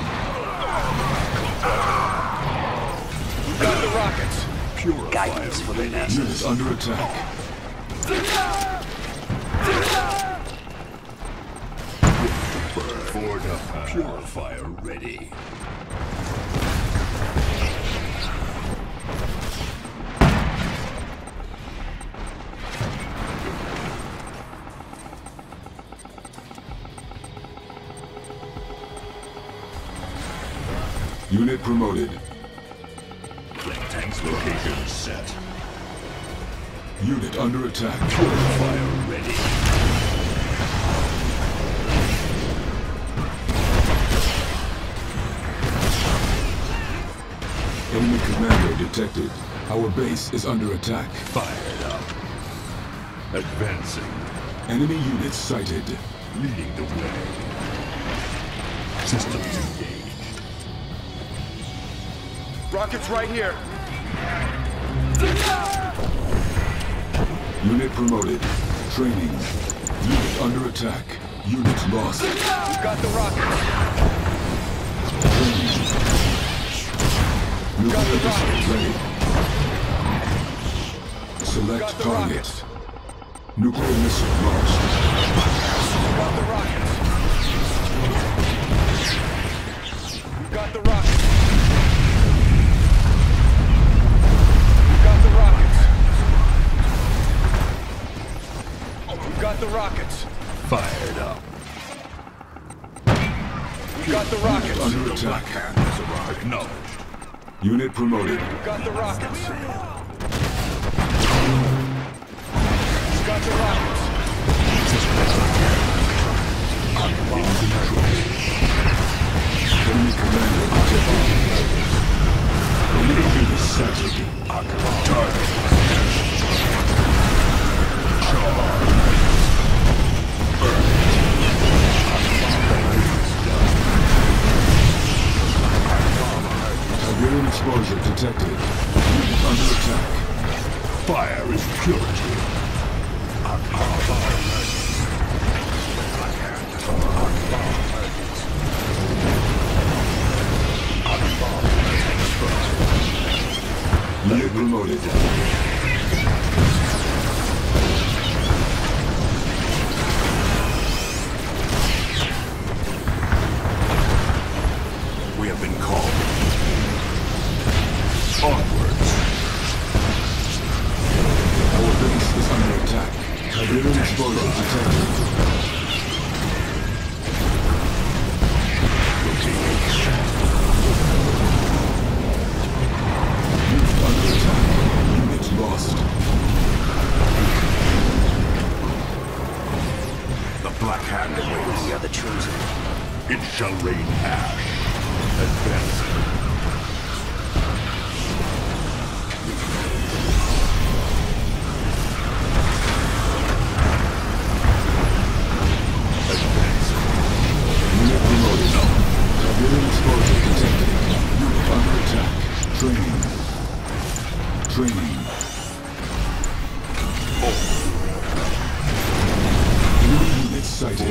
We've got the rockets. Purifier Guidance for the Unit masses. under attack. Ford up. Purifier ready. Unit promoted. Tank's location set. Unit under attack. Purifier ready. Enemy commander detected. Our base is under attack. Fired up. Advancing. Enemy units sighted. Leading the way. Systems engaged. Rockets right here. Unit promoted. Training. Unit under attack. Unit lost. We've got the rockets. Nuclear missile ready. Got Select the target. rockets. Nuclear missile launched. We've got the rockets. We've got the rockets. We've got the rockets. We've got the rockets. Fired up. We've got the rockets. Under attack. Has arrived. Acknowledged. Unit promoted. We've got the rockets. We've got the rockets. Enemy commander detected. Enemy unit sighted. Tiberium exposure detected. Unit under attack. Fire is purity. Unit promoted. We have been called. Onwards. Our base is under attack. Tiberium exposure detected. Unit under attack. Unit lost. The Black Hand awaits. We are the chosen. It shall rain ash. Advancing. Training. Enemy units sighted.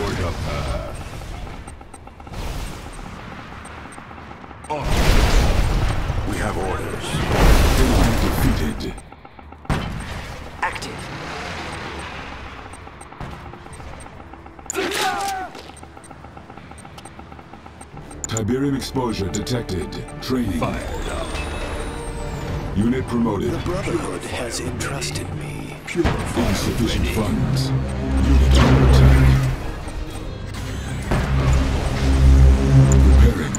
We have orders. Enemy defeated. Active. Tiberium exposure detected. Training. Fired up. Unit promoted. The Brotherhood has entrusted me. Insufficient funds. Unit under attack. Repairing.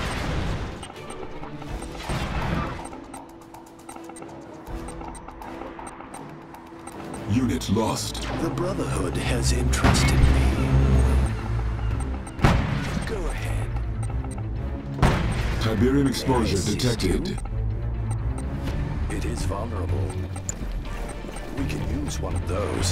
Unit lost. The Brotherhood has entrusted me. Go ahead. Tiberium exposure detected. It is vulnerable. We can use one of those.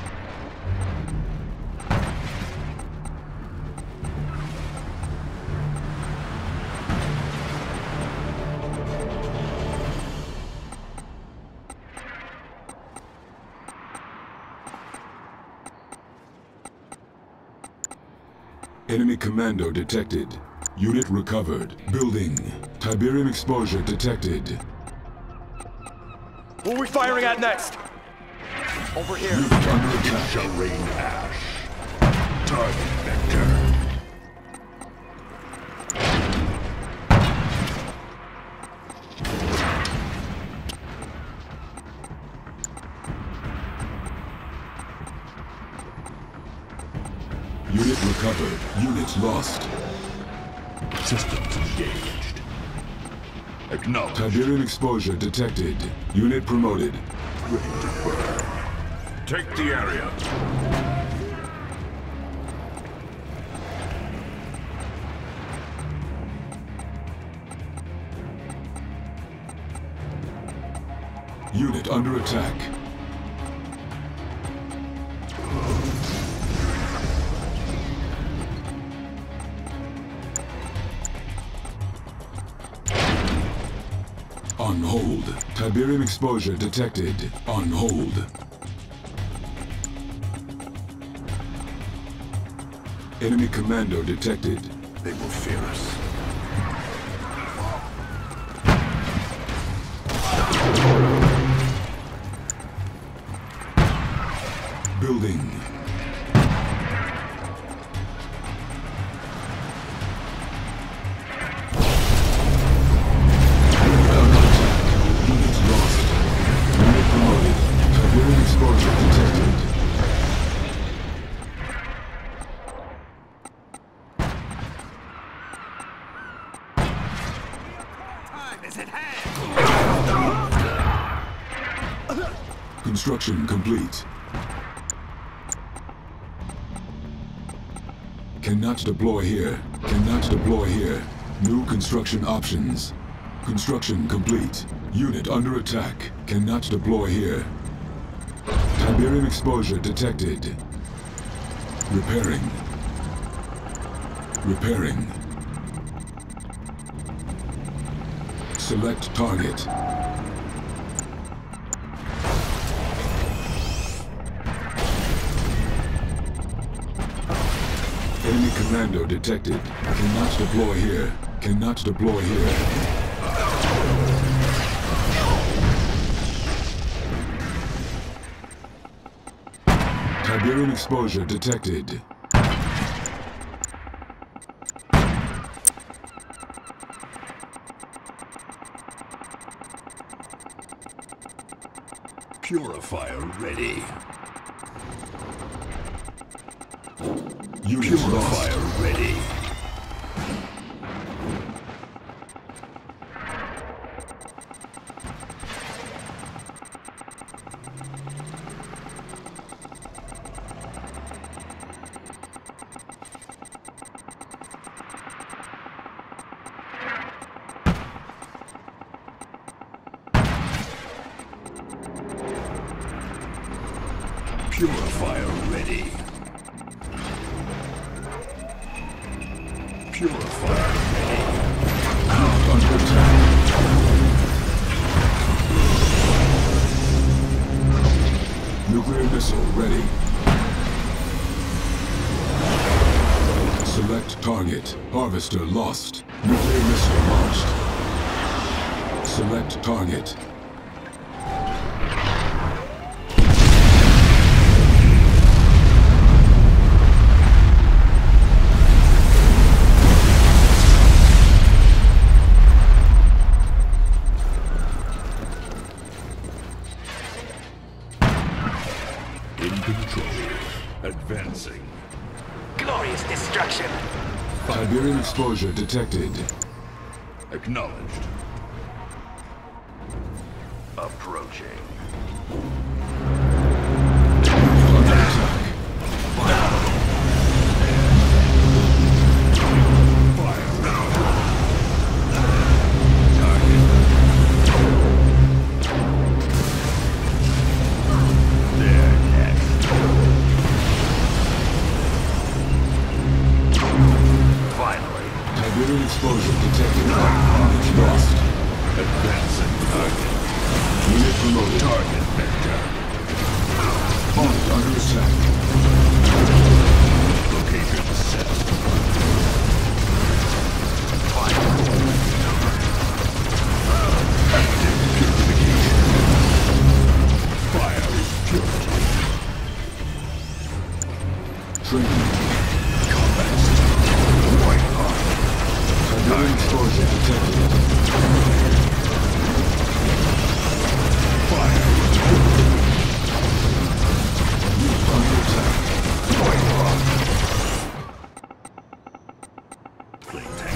Enemy commando detected. Unit recovered. Building. Tiberium exposure detected. Who are we firing at next? Over here. Unit under It attack. shall rain ash. Target vector. Unit recovered. Unit lost. Systems engaged. Acknowledged. Tiberium exposure detected. Unit promoted. Ready to burn. Take the area. Unit under attack. On hold. Tiberium exposure detected. On hold. Enemy commando detected. They will fear us. Building. Units lost. Unit promoted. Tiberium exposure detected. Construction complete. Cannot deploy here. Cannot deploy here. New construction options. Construction complete. Unit under attack. Cannot deploy here. Tiberium exposure detected. Repairing. Repairing. Select target. Enemy commando detected. Cannot deploy here. Cannot deploy here. Tiberium exposure detected. Purifier ready. Units lost. Purifier ready. Purifier ready. Purifier ready. Under attack. target. Harvester lost. Nuclear missile launched. Select target. In control. Advancing. Glorious destruction. Tiberium exposure detected. Acknowledged. Approaching. Under attack. Tiberium exposure detected. Unit lost. Advancing target. Unit promoted. Target vector. Unit under attack. Location set. Active purification. Fire is purity. Training. Combat system. White hot. Tiberium exposure detected. Fire is purity. Unit under attack. White hot. Flame tank.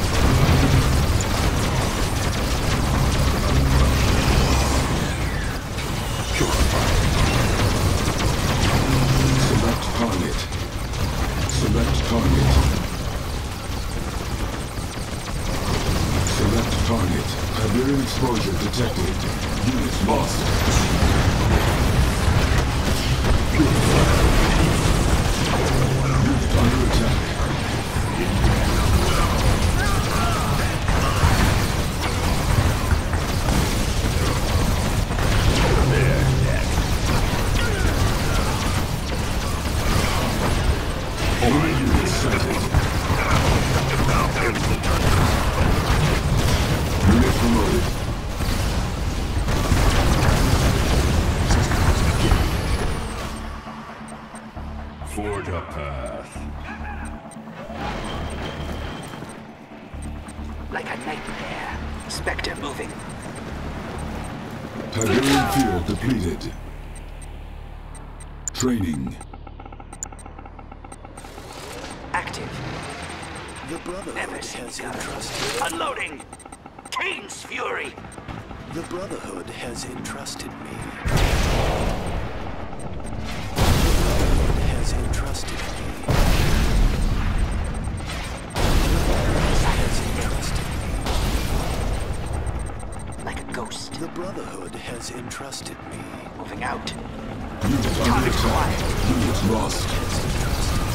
Purified. Select target. Select target. Select target. Tiberium exposure detected. Unit lost. Unit under attack. All units sighted. Unit promoted. Forge a path. Like a nightmare. Spectre moving. Tiberium field depleted. Training. Active. The Brotherhood Never seen has guns. entrusted. Unloading. Kane's fury. The Brotherhood has entrusted me. Has entrusted me. Has entrusted Like a ghost. me. The Brotherhood has entrusted me. Moving out. Unit under Target attack. acquired. Unit lost. Has entrusted me.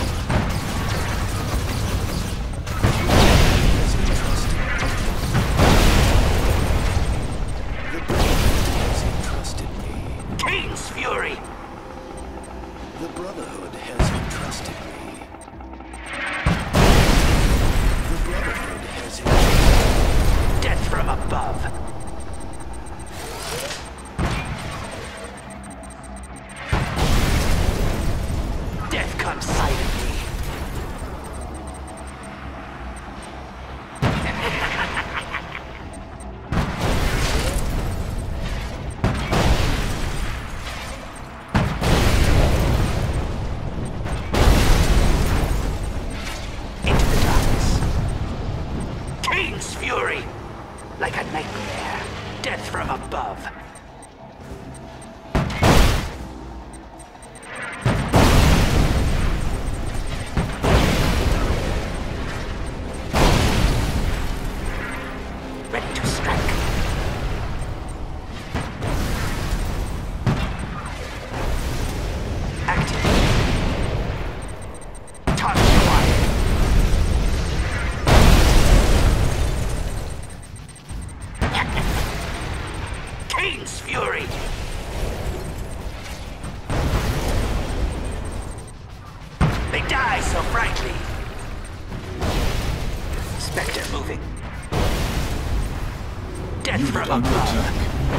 The Brotherhood has entrusted me. Kane's fury. The Brotherhood has entrusted me. The Brotherhood has entrusted me. Death from above. Death comes silently. Into the darkness. Kane's fury! Like a nightmare. Death from above. Ready to strike. Active. Target acquired. Kane's fury! They die so brightly. Spectre moving. Death Unit from under above. attack.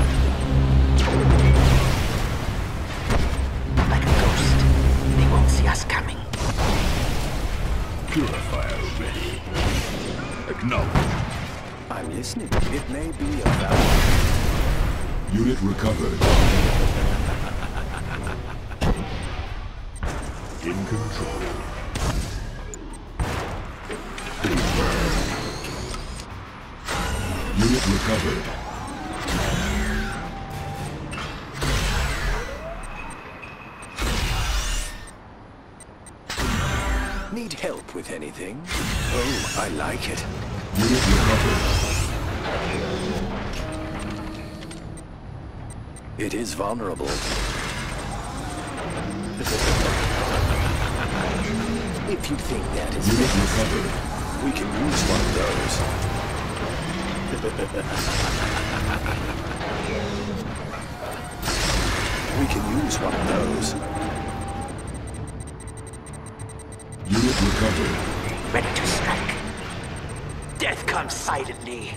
Like a ghost. They won't see us coming. Purifier ready. Acknowledge. I'm listening. It may be a value. Unit recovered. In control. Unit recovered. Need help with anything? Oh, I like it. Unit recovered. It is vulnerable. If you think that is Unit it, recovered. we can use one of those. We can use one of those. Unit recovered. Ready to strike. Death comes silently.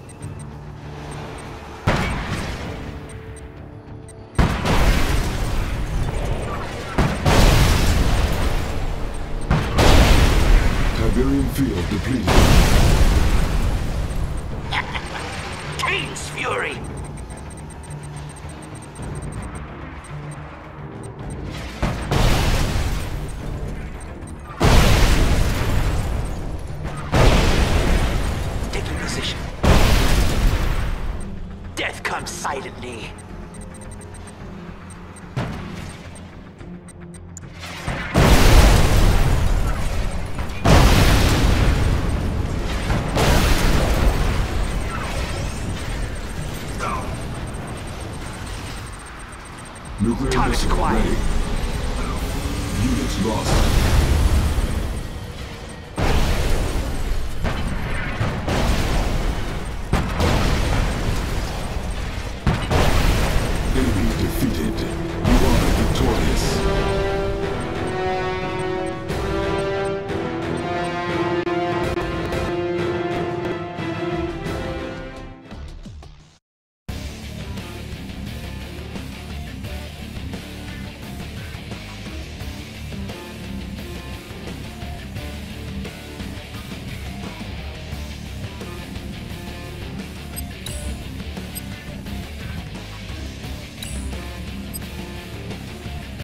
Tiberium field depleted. Kane's fury! Taking position. Death comes silently. Nuclear Target missile acquired. ready. Units lost.